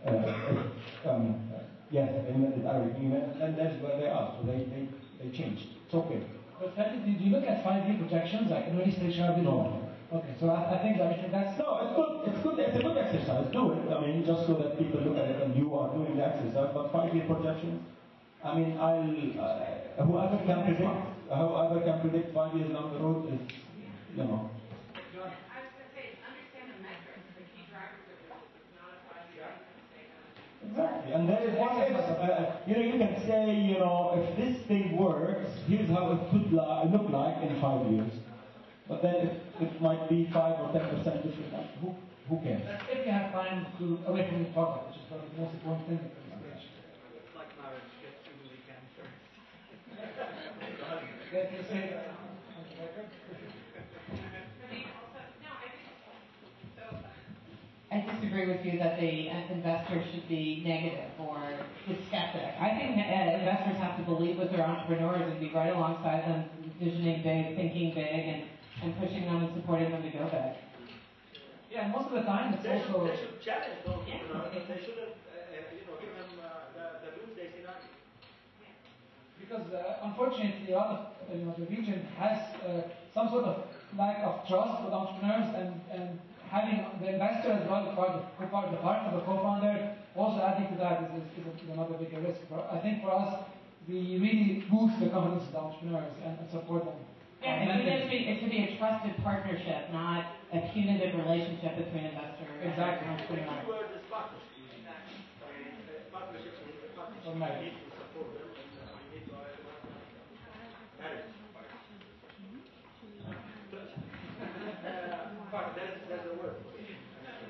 uh, um, yes, they invented Arabic email, and that's where they are. So they they, they changed. It's okay. But Fadi, did you look at five-year projections, like early stage revenue? No. Okay, so I, I think that that's no, it's good. It's good. It's a good exercise. Do it. I mean, just so that people look at it and you are doing the exercise. But five-year projections. I mean, I'll uh, whoever can predict, whoever can predict five years down the road is, you know. I was going to say, understand the metrics, the key drivers of your business, not a five-year statement. Exactly. And then what if, uh, you know, you can say, you know, if this thing works, here's how it could li- look like in five years. But then it, it might be five or ten percent different. Who, who cares? if you have time to away from the product, which is probably the most important thing at this stage. It's like marriage, get through the weekend first. Get to say that. I disagree with you that the uh, investor should be negative or skeptic. I think uh, investors have to believe with their entrepreneurs and be right alongside them, visioning big, thinking big, and, and pushing them and supporting them to go big. Yeah, and most of the time it's They should, also... they should challenge those entrepreneurs, but they shouldn't, uh, you know, give them uh, the, the doomsday scenario. Because uh, unfortunately, a lot of you know, the region has uh, some sort of lack of trust with entrepreneurs, and, and having the investor as well, part of, part of the partner, the co-founder, also adding to that is, is, is another bigger risk. For, I think for us, we really boost the confidence of the entrepreneurs and, and support them. Yeah, it should, be, it should be a trusted partnership, not a punitive relationship between investor exactly. and entrepreneur. The key word is partnership. I mean, uh, partnerships need the partnership. We need to support them, and uh, we need to uh, manage. Uh, part, there's, there's a word for it.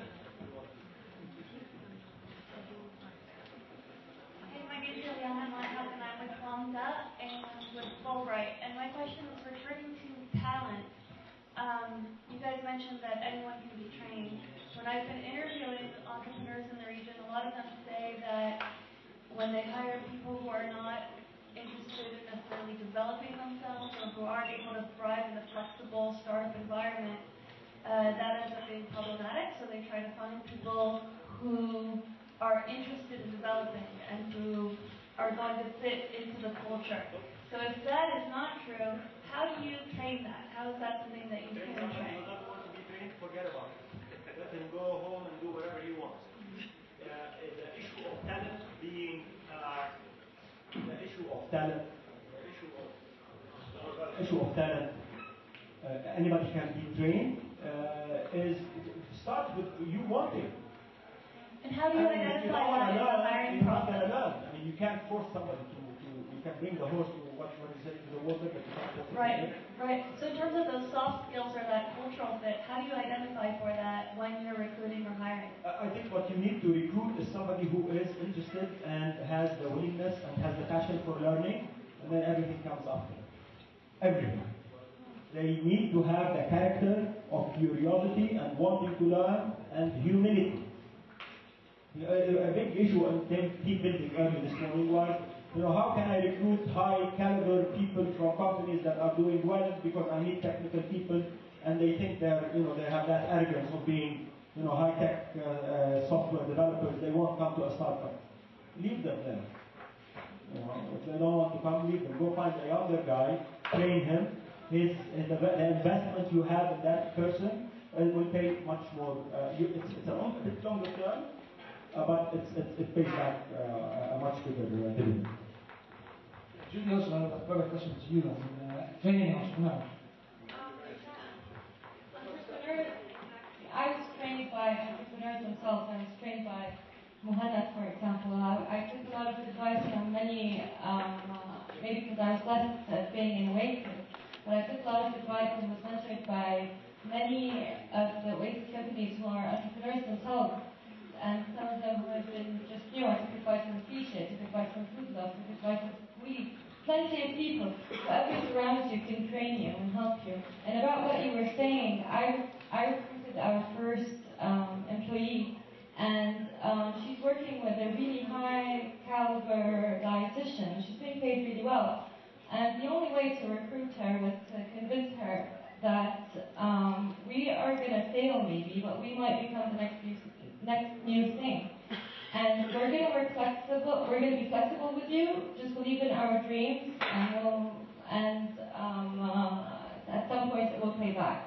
Hey, my name is Juliana Lighthouse, and I'm with Lambda and with Fulbright. And my question is returning to talent. Um, you guys mentioned that anyone can be trained. When I've been interviewing entrepreneurs in the region, a lot of them say that when they hire people who are not interested in necessarily developing themselves or who aren't able to thrive in a flexible startup environment, uh, that ends up being problematic. So they try to find people who are interested in developing and who are going to fit into the culture. So if that is not true, how do you train that? How is that something that you Train can someone train? who doesn't want to be trained, forget about it. Let him go home and do whatever he wants. Uh, the issue of talent being uh, the issue of Talent. the issue of issue of talent. Uh, anybody can be trained. Uh, is start with you wanting. And how do you I mean, if you identify don't want that to in the learn, hiring you're not process? going to learn. I mean, you can't force somebody to, to you can bring the horse to what what you say to the water, but you can't force it. Right, right. So in terms of those soft skills or that cultural fit, how do you identify for that when you're recruiting or hiring? I think what you need to recruit is somebody who is interested and has the willingness and has the passion for learning, and then everything comes after. Everything. They need to have the character of curiosity and wanting to learn and humility. A, a big issue in team building earlier this morning was, you know, how can I recruit high caliber people from companies that are doing well because I need technical people, and they think they're, you know, they have that arrogance of being, you know, high-tech uh, uh, software developers, they won't come to a startup. Leave them there. You know, if they don't want to come, leave them. Go find a younger guy, train him. His, his the investment you have in that person uh, will pay much more. Uh, you, it's, it's a, long, a bit longer term, uh, but it's, it's, it pays back uh, a much bigger uh, dividend. Julie, also another question to you as uh, training entrepreneur. Entrepreneurs, I was trained by entrepreneurs themselves. I was trained by Muhannad, for example. I, I took a lot of advice from many, um, uh, maybe because I was blessed at being in Oasis, but I took a lot of advice and was mentored by many of the Oasis companies who are entrepreneurs themselves. And some of them who have been just new. I took advice from Fisha, I took advice from Foodlove, I took advice from we, plenty of people. Whoever surrounds you can train you and help you. And about what you were saying, I, I recruited our first um, employee, and um, she's working with a really high caliber dietitian. She's being paid really well. And the only way to recruit her was to convince her that um, we are going to fail maybe, but we might become the next new, next new thing. And we're going to work flexible. We're going to be flexible with you. Just believe in our dreams, and we'll, and um, uh, at some point it will pay back.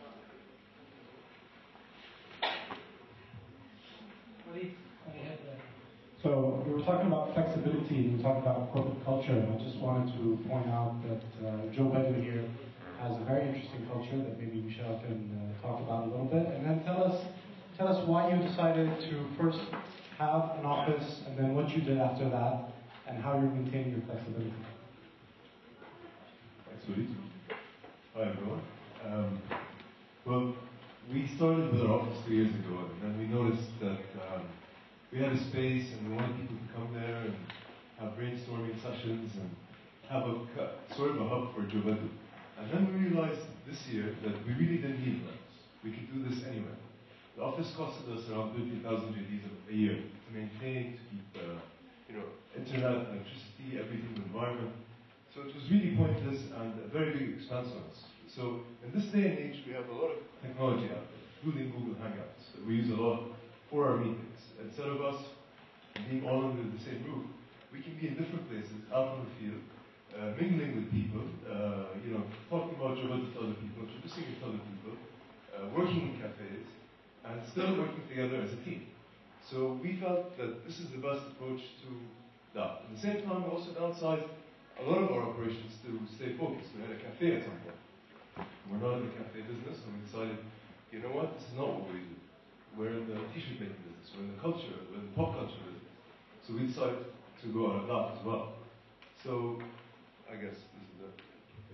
So we were talking about flexibility and we were talking about corporate culture, and I just wanted to point out that uh, Joe Bedouin here has a very interesting culture that maybe Michelle can uh, talk about a little bit, and then tell us tell us why you decided to first have an office and then what you did after that and how you're maintaining your flexibility. Thanks, Uli. Hi, everyone. Um, well, we started with our office two years ago, and then we noticed that um, we had a space and we wanted people to come there and have brainstorming sessions and have a sort of a hub for Joe Bedouin. And then we realized this year that we really didn't need that. We could do this anywhere. The office costed us around thirty thousand J Ds a year to maintain, to keep, uh, you know, internet, electricity, everything, the environment. So it was really pointless and a very big expense on us. So in this day and age, we have a lot of technology out there, including Google Hangouts, that we use a lot for our meetings. Instead of us being all under the same roof, we can be in different places, out in the field, uh, mingling with people, uh, you know, talking about your work to other people, introducing it to other people, uh, working in cafes, and still working together as a team. So we felt that this is the best approach to that. At the same time, we also downsized a lot of our operations to stay focused. We had a cafe at some point. We're not in the cafe business, and we decided, you know what, this is not what we do. We're in the t-shirt making business, we're in the culture, we're in the pop culture business. So we decided to go out of that as well. So, I guess this is it.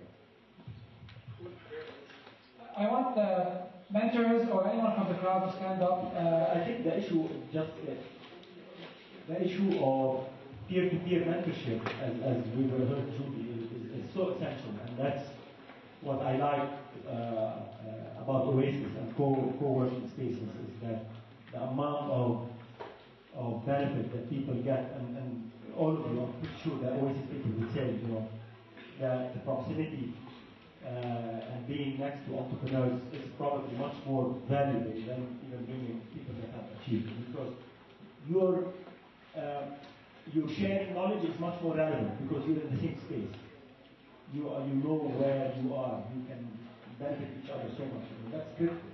Yeah. I want the mentors or anyone from the crowd to stand up. Uh, I think the issue is just uh, the issue of peer-to-peer mentorship, as, as we were heard, Julie, is, is, is so essential, and that's what I like uh, uh, about Oasis and co- co-working spaces, is that the amount of of benefit that people get, and, and all of you, I'm pretty sure that Oasis people will say, you know, that the proximity uh, and being next to entrepreneurs is probably much more valuable than even bringing people that have achieved, because your uh, your sharing knowledge is much more relevant because you're in the same space. You are, you know where you are. You can benefit each other so much. And that's critical.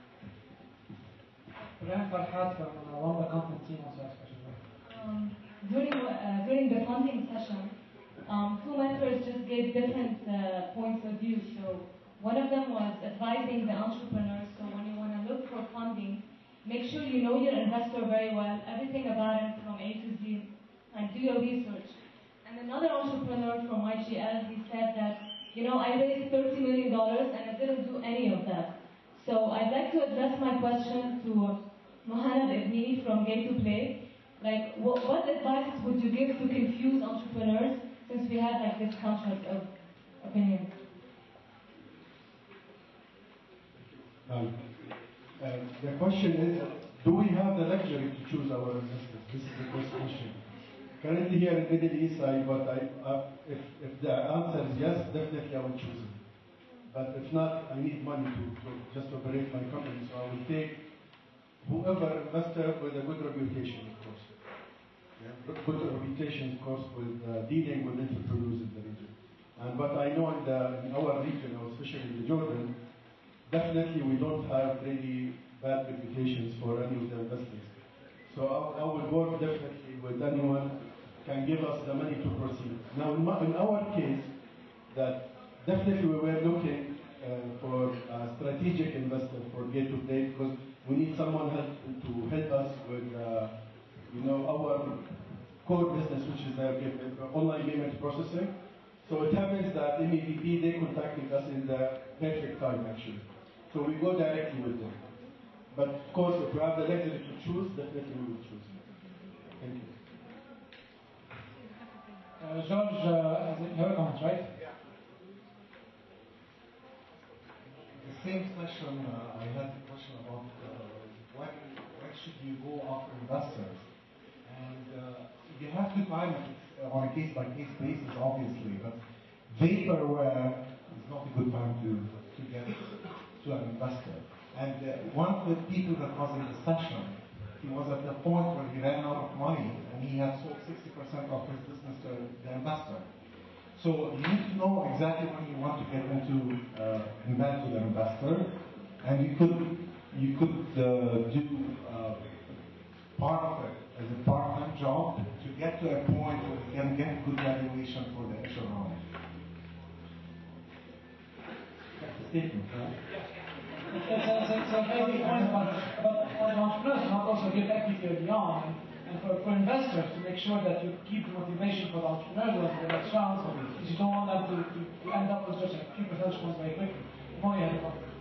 Ryan Farhat from uh, one of the conference team also asked questions. Um, during uh, during the funding session, um, two mentors just gave different uh, points of view. So one of them was advising the entrepreneurs. So when you want to look for funding, make sure you know your investor very well, everything about him from A to Z, and do your research. And another entrepreneur from I G L, he said that, you know, I raised thirty million dollars and I didn't do any of that. So I'd like to address my question to Muhannad Ibni from Gay to Play. Like, what, what advice would you give to confuse entrepreneurs, since we have like this conflict of opinions? Um, uh, the question is, do we have the luxury to choose our investors? This is the first question. Currently here in Middle East, I, but I, uh, if, if the answer is yes, definitely I will choose it. But if not, I need money to, to just operate my company, so I will take whoever investor with a good reputation, of course. Yeah, good, good reputation, of course, with uh, dealing with entrepreneurs in the region. And but I know in, the, in our region, or especially in the Jordan, definitely we don't have really bad reputations for any of the investors. So I, I will work definitely with anyone can give us the money to proceed. Now in, my, in our case, that definitely we were looking uh, for a strategic investor for Gate to Play because we need someone help, to help us with uh, you know, our core business, which is the uh, online payment processing. So it happens that M E V P, they contacted us in the perfect time actually. So we go directly with them. But of course, if we have the luxury to choose, definitely we will choose. Thank you. Uh, George, uh, you have a comment, right? Yeah. The same session, uh, I had a question about uh, when, when should you go after investors? And uh, you have to time it uh, on a case-by-case basis, obviously, but vaporware is not a good time to, to get to an investor. And uh, one of the people that was in the session, he was at the point where he ran out of money and he had sold sixty percent of his business to the investor. So you need to know exactly when you want to get into uh, invest with an investor, and you could you could uh, do uh, part of it as a part-time job to get to a point where you can get good valuation for the extra round. That's the statement, right? It's a, it's a, it's a very big point about, about as entrepreneurs not also give equity early on, and, and for, for investors to make sure that you keep the motivation for the entrepreneurs for the next rounds, because you don't want them to, to, to end up with just a few percentage points very quickly. More you have a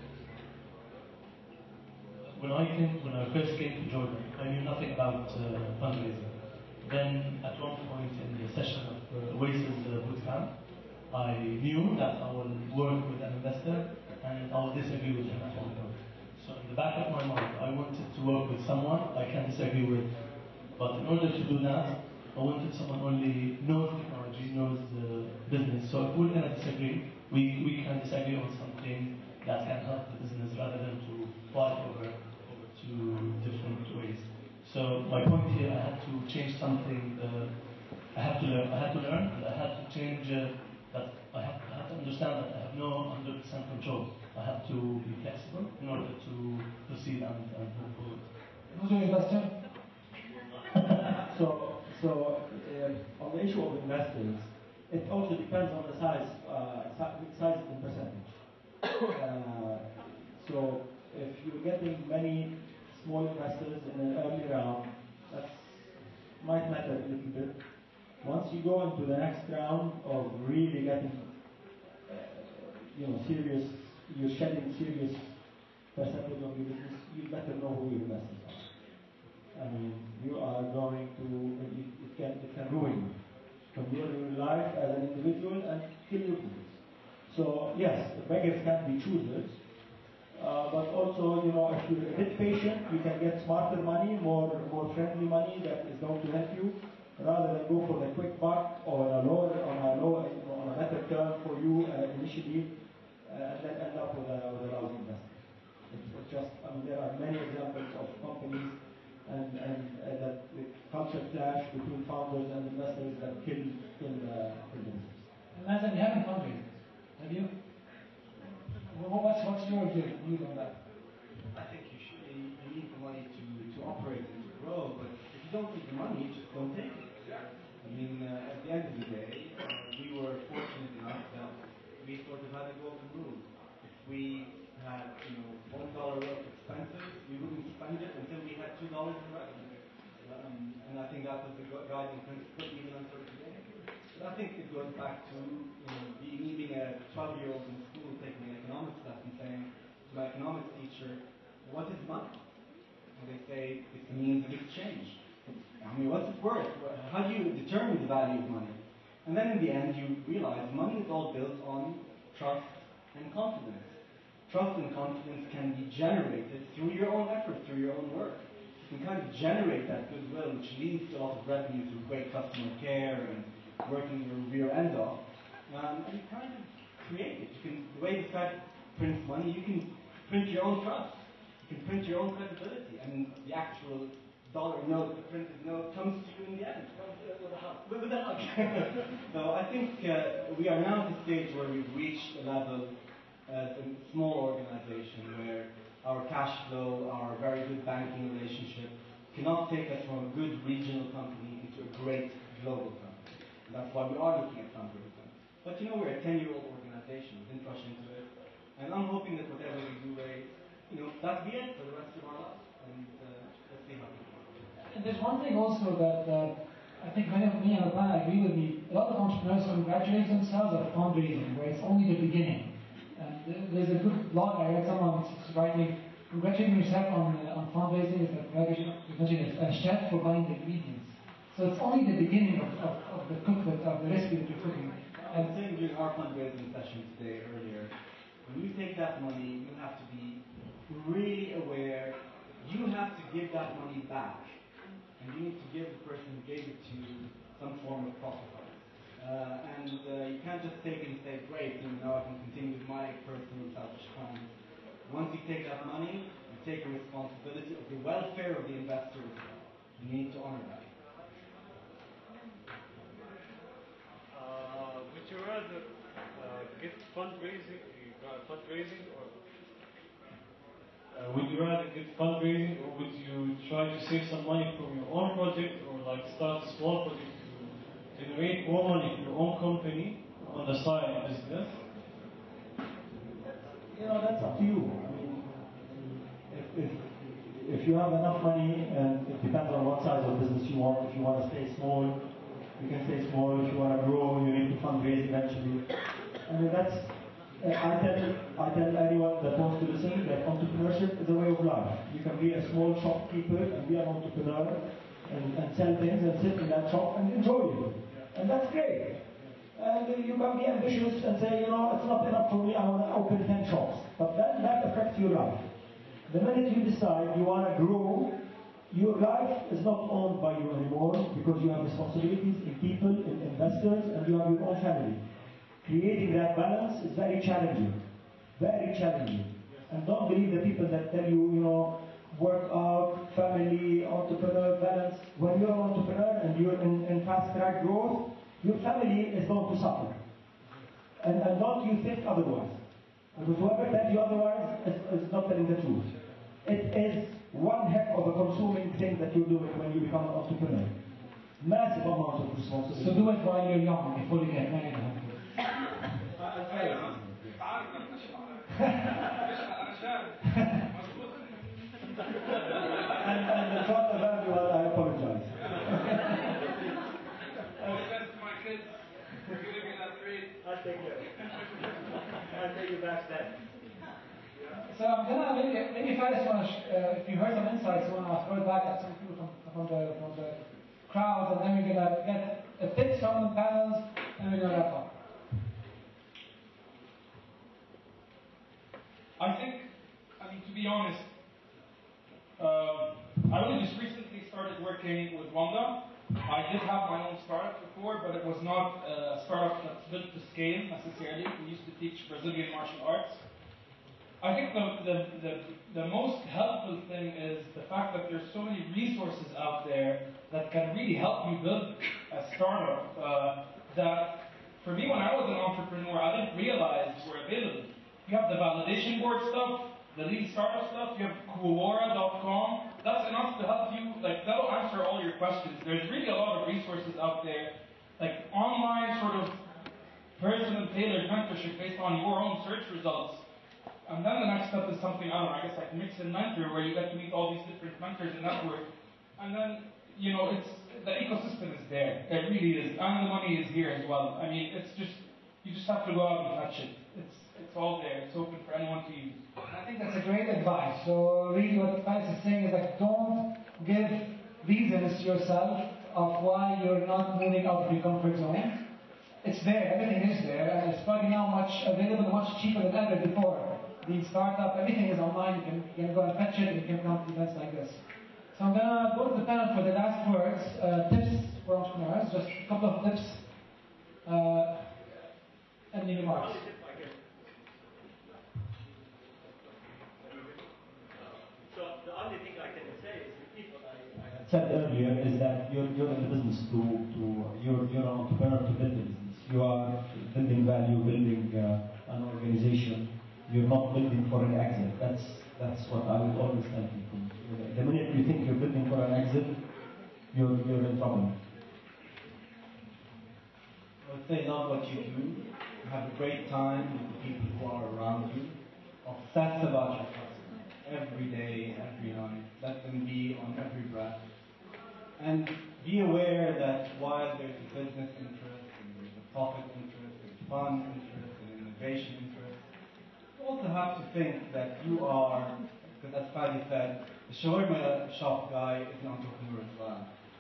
When I came, when I first came to Jordan, I knew nothing about uh, fundraising. Then, at one point in the session of uh, Oasis uh, Bootcamp, I knew that I will work with an investor and I will disagree with him at one point. So, in the back of my mind, I wanted to work with someone I can disagree with. But in order to do that, I wanted someone who only knows technology, knows the business. So, if we're going to disagree, we, we can disagree on something that can help the business rather than to fight over. Two different ways. So my point here, I had to change something. Uh, I had to learn. I had to learn, and I had to change. Uh, that I have, I have to understand that I have no one hundred percent control. I have to be flexible in order to proceed and, and move forward. Who's your investor? so, so uh, on the issue of investors, it also depends on the size, uh, size and percentage. Uh, so if you're getting many small investors in an early round, that might matter a little bit. Once you go into the next round of really getting, uh, you know, serious, you're shedding serious percentage of your business, you better know who your investors are. I mean, you are going to, it, it can it can ruin you. It can ruin your life as an individual and kill your business. So yes, beggars can be choosers. Uh, but also, you know, if you're a bit patient, you can get smarter money, more more friendly money that is going to help you, rather than go for the quick buck or a lower, on a lower, on a better term for you uh, initially, uh, and then end up with a, with a lousy investment. It's, it's just, I mean, there are many examples of companies and and uh, that the culture clash between founders and investors that kill kill the kill the business. And Mazen, you haven't fundraised, have you? What's, what's your view on that? I think you, should, you need the money to, to operate and to grow, but if you don't need the money, just don't take it. I mean, uh, at the end of the day, uh, we were fortunate enough that we sort of had a golden rule. If we had, you know, one dollar worth of expenses, we wouldn't spend it until we had two dollars in revenue. Um, and I think that was the guiding principle even until today. But I think it goes back to, you know, me being a twelve-year-old in school taking an economics lesson, saying to my economics teacher, what is money? And they say, it's the means of exchange. I mean, what's it worth? How do you determine the value of money? And then in the end, you realize money is all built on trust and confidence. Trust and confidence can be generated through your own effort, through your own work. You can kind of generate that goodwill, which leads to a lot of revenue through great customer care and working your rear end off. Um, and you kind of create it. You can, the way the Fed prints money, you can print your own trust. You can print your own credibility, and the actual dollar note, the printed note, comes to you in the end, with a hug. With a hug. So I think uh, we are now at the stage where we've reached a level as a small organization where our cash flow, our very good banking relationship cannot take us from a good regional company into a great global company. And that's why we are looking at fundraising. But you know, we're a ten-year-old organization. We didn't rush into it. And I'm hoping that whatever we do raise, you know, that's the end for the rest of our lives. And uh, let's see how we do. And there's one thing also that uh, I think many of me and Alban agree with me. A lot of entrepreneurs congratulate themselves on fundraising, where it's only the beginning. And uh, there's a good blog I read someone writing, congratulating yourself on uh, on fundraising is like congratulating a chef for buying the ingredients. So it's only the beginning of, of, of the cookbook, of the recipe that you're cooking. I was saying during our fundraising session today earlier, when you take that money, you have to be really aware. You have to give that money back. And you need to give the person who gave it to you some form of profit. Uh, and uh, you can't just take it and say, great, and now I can continue with my personal selfish plans. Once you take that money, you take a responsibility of the welfare of the investors. You need to honor that. Uh, would you rather uh, get fundraising, uh, fundraising or Uh, would you rather get fundraising, or would you try to save some money from your own project, or like start a small project to generate more money for your own company on the side business? You know, that's up to you. I mean, if, if, if you have enough money, and it depends on what size of business you want. If you want to stay small, you can stay small. If you want to grow, you need to fundraise eventually. I mean, that's, uh, I tell, I tell anyone that wants to listen that entrepreneurship is a way of life. You can be a small shopkeeper and be an entrepreneur and, and sell things and sit in that shop and enjoy it. And that's great. And uh, you can be ambitious and say, you know, it's not enough for me, I want to open ten shops. But that, that affects your life. The minute you decide you want to grow, your life is not owned by you anymore because you have responsibilities in people, in investors, and you have your own family. Creating that balance is very challenging. Very challenging. And don't believe the people that tell you, you know, work out, family, entrepreneur, balance. When you're an entrepreneur and you're in, in fast-track growth, your family is going to suffer. And, and don't you think otherwise. Because whoever tells you otherwise is, is not telling the truth. It is one heck of a consuming thing that you're doing when you become an entrepreneur. Massive amount of responsibility. So do it while you're young, before you get married. and, and the thought about you, I apologize. I'll take care. I'll take you back then. So I'm gonna maybe maybe first wanna sh- uh, if you heard some insights, wanna throw it back at some people from from the from the crowd, and then we're gonna get a tips from the panels, and we're gonna wrap up. I think, I mean, to be honest, uh, I only just recently started working with Wanda. I did have my own startup before, but it was not a startup that's built to scale necessarily. We used to teach Brazilian martial arts. I think the, the, the, the most helpful thing is the fact that there's so many resources out there that can really help you build a startup uh, that, for me, when I was an entrepreneur, I didn't realize were available. You have the validation board stuff, the lean startup stuff, you have Quora dot com. That's enough to help you, like, that'll answer all your questions. There's really a lot of resources out there, like online sort of personal tailored mentorship based on your own search results. And then the next step is something, I don't know, I guess like Mix and Mentor, where you get to meet all these different mentors and network. And then, you know, it's, the ecosystem is there. It really is. And the money is here as well. I mean, it's just, you just have to go out and touch it. It's, it's all there. It's open for anyone to use. I think that's a great advice. So really what Faris is saying is like, don't give reasons to yourself of why you're not moving out of your comfort zone. It's there, everything is there, and it's probably now much available, much cheaper than ever before. The startup, everything is online, you can, you can go and fetch it, and you can come to events like this. So I'm gonna go to the panel for the last words, uh, tips for entrepreneurs, just a couple of tips, uh, and any remarks. said earlier is that you're, you're in the business to, to you're, you're an entrepreneur to build a business. You are building value, building uh, an organization. You're not building for an exit. That's that's what I would always tell people. The minute you think you're building for an exit, you're you're in trouble. I would say love what you do. Have a great time with the people who are around you. Obsess about your customer every day, every night. Let them be on every breath. And be aware that while there's a business interest, and there's a profit interest, there's fund interest, and innovation interest, you also have to think that you are, because as Fadi said, the shawarma shop guy is an entrepreneur as well.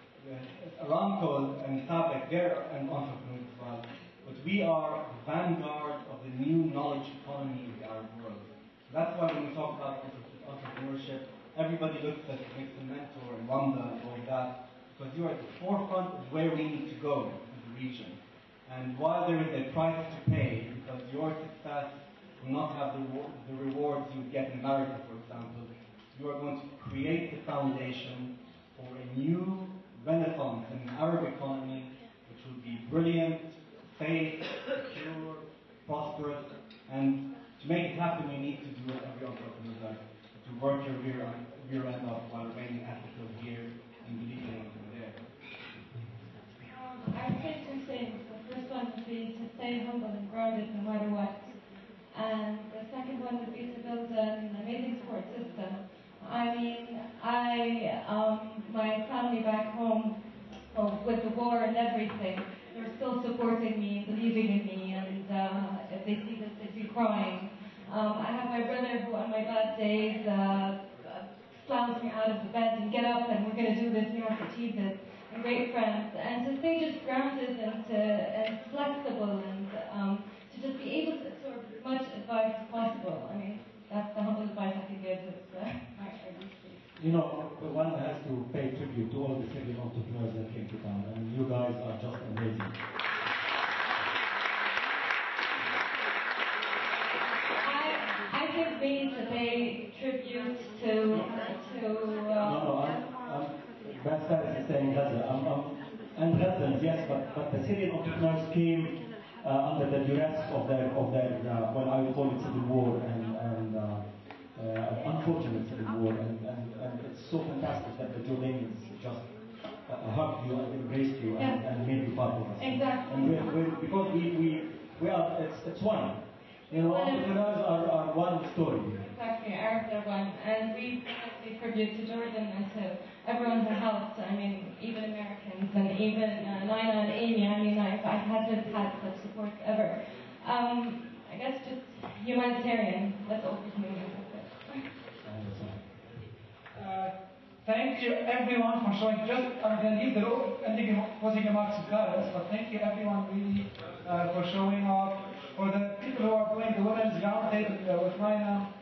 Aramco and Sabek, they're an entrepreneur as well. But we are the vanguard of the new knowledge economy in the Arab world. That's why when we talk about entrepreneurship, everybody looks at Nixon Mentor and Wanda and all that, because you're at the forefront of where we need to go as a region. And while there is a price to pay, because your success will not have the, the rewards you would get in America, for example, you are going to create the foundation for a new renaissance in the Arab economy, which will be brilliant, safe, secure, prosperous, and to make it happen, you need to do what every entrepreneur does, to work your rear, rear end off while remaining ethical here and believing in there. Um, I would say two things. The first one would be to stay humble and grounded no matter what. And the second one would be to build an amazing support system. I mean, I, um, my family back home, well, with the war and everything, they're still supporting me, believing in me, and uh, if they see this, they see crying. Um, I have my brother who, on my bad days, uh, slams me out of the bed and get up, and we're going to do this, we have to achieve this. And great friends, and to stay just grounded and to, and flexible, and um, to just be able to absorb as much advice as possible. I mean, that's the humble advice I can give to uh, my early stage. You know, one has to pay tribute to all the Syrian entrepreneurs that came to town, and you guys are just amazing. I, I think we need to pay tribute to to. Um, no, no, I'm, I'm, Brad Faris is saying Gaza. I'm, I'm, and Gazans, yes, but, but the Syrian entrepreneurs came uh, under the duress of their of their uh, well, I would call it civil war and and. Uh, Uh, unfortunate civil war, and, and, and it's so fantastic that the Jordanians just uh, hugged you and embraced you and, yeah. and made you part of us. Exactly. And we're, we're, because we, we, we are, it's, it's one. You know, entrepreneurs are, are one story. Exactly, Arabs are one. And we pay tribute to Jordan and to everyone who helped. I mean, even Americans and even uh, Naina and Amy. I mean, I, I haven't had such support ever. Um, I guess just humanitarian. That's all for me. Uh, thank you everyone for showing. Just I'm going to leave the ending closing remarks to Faris, but thank you everyone really uh, for showing up. For the people who are doing the women's roundtable uh, with Naina,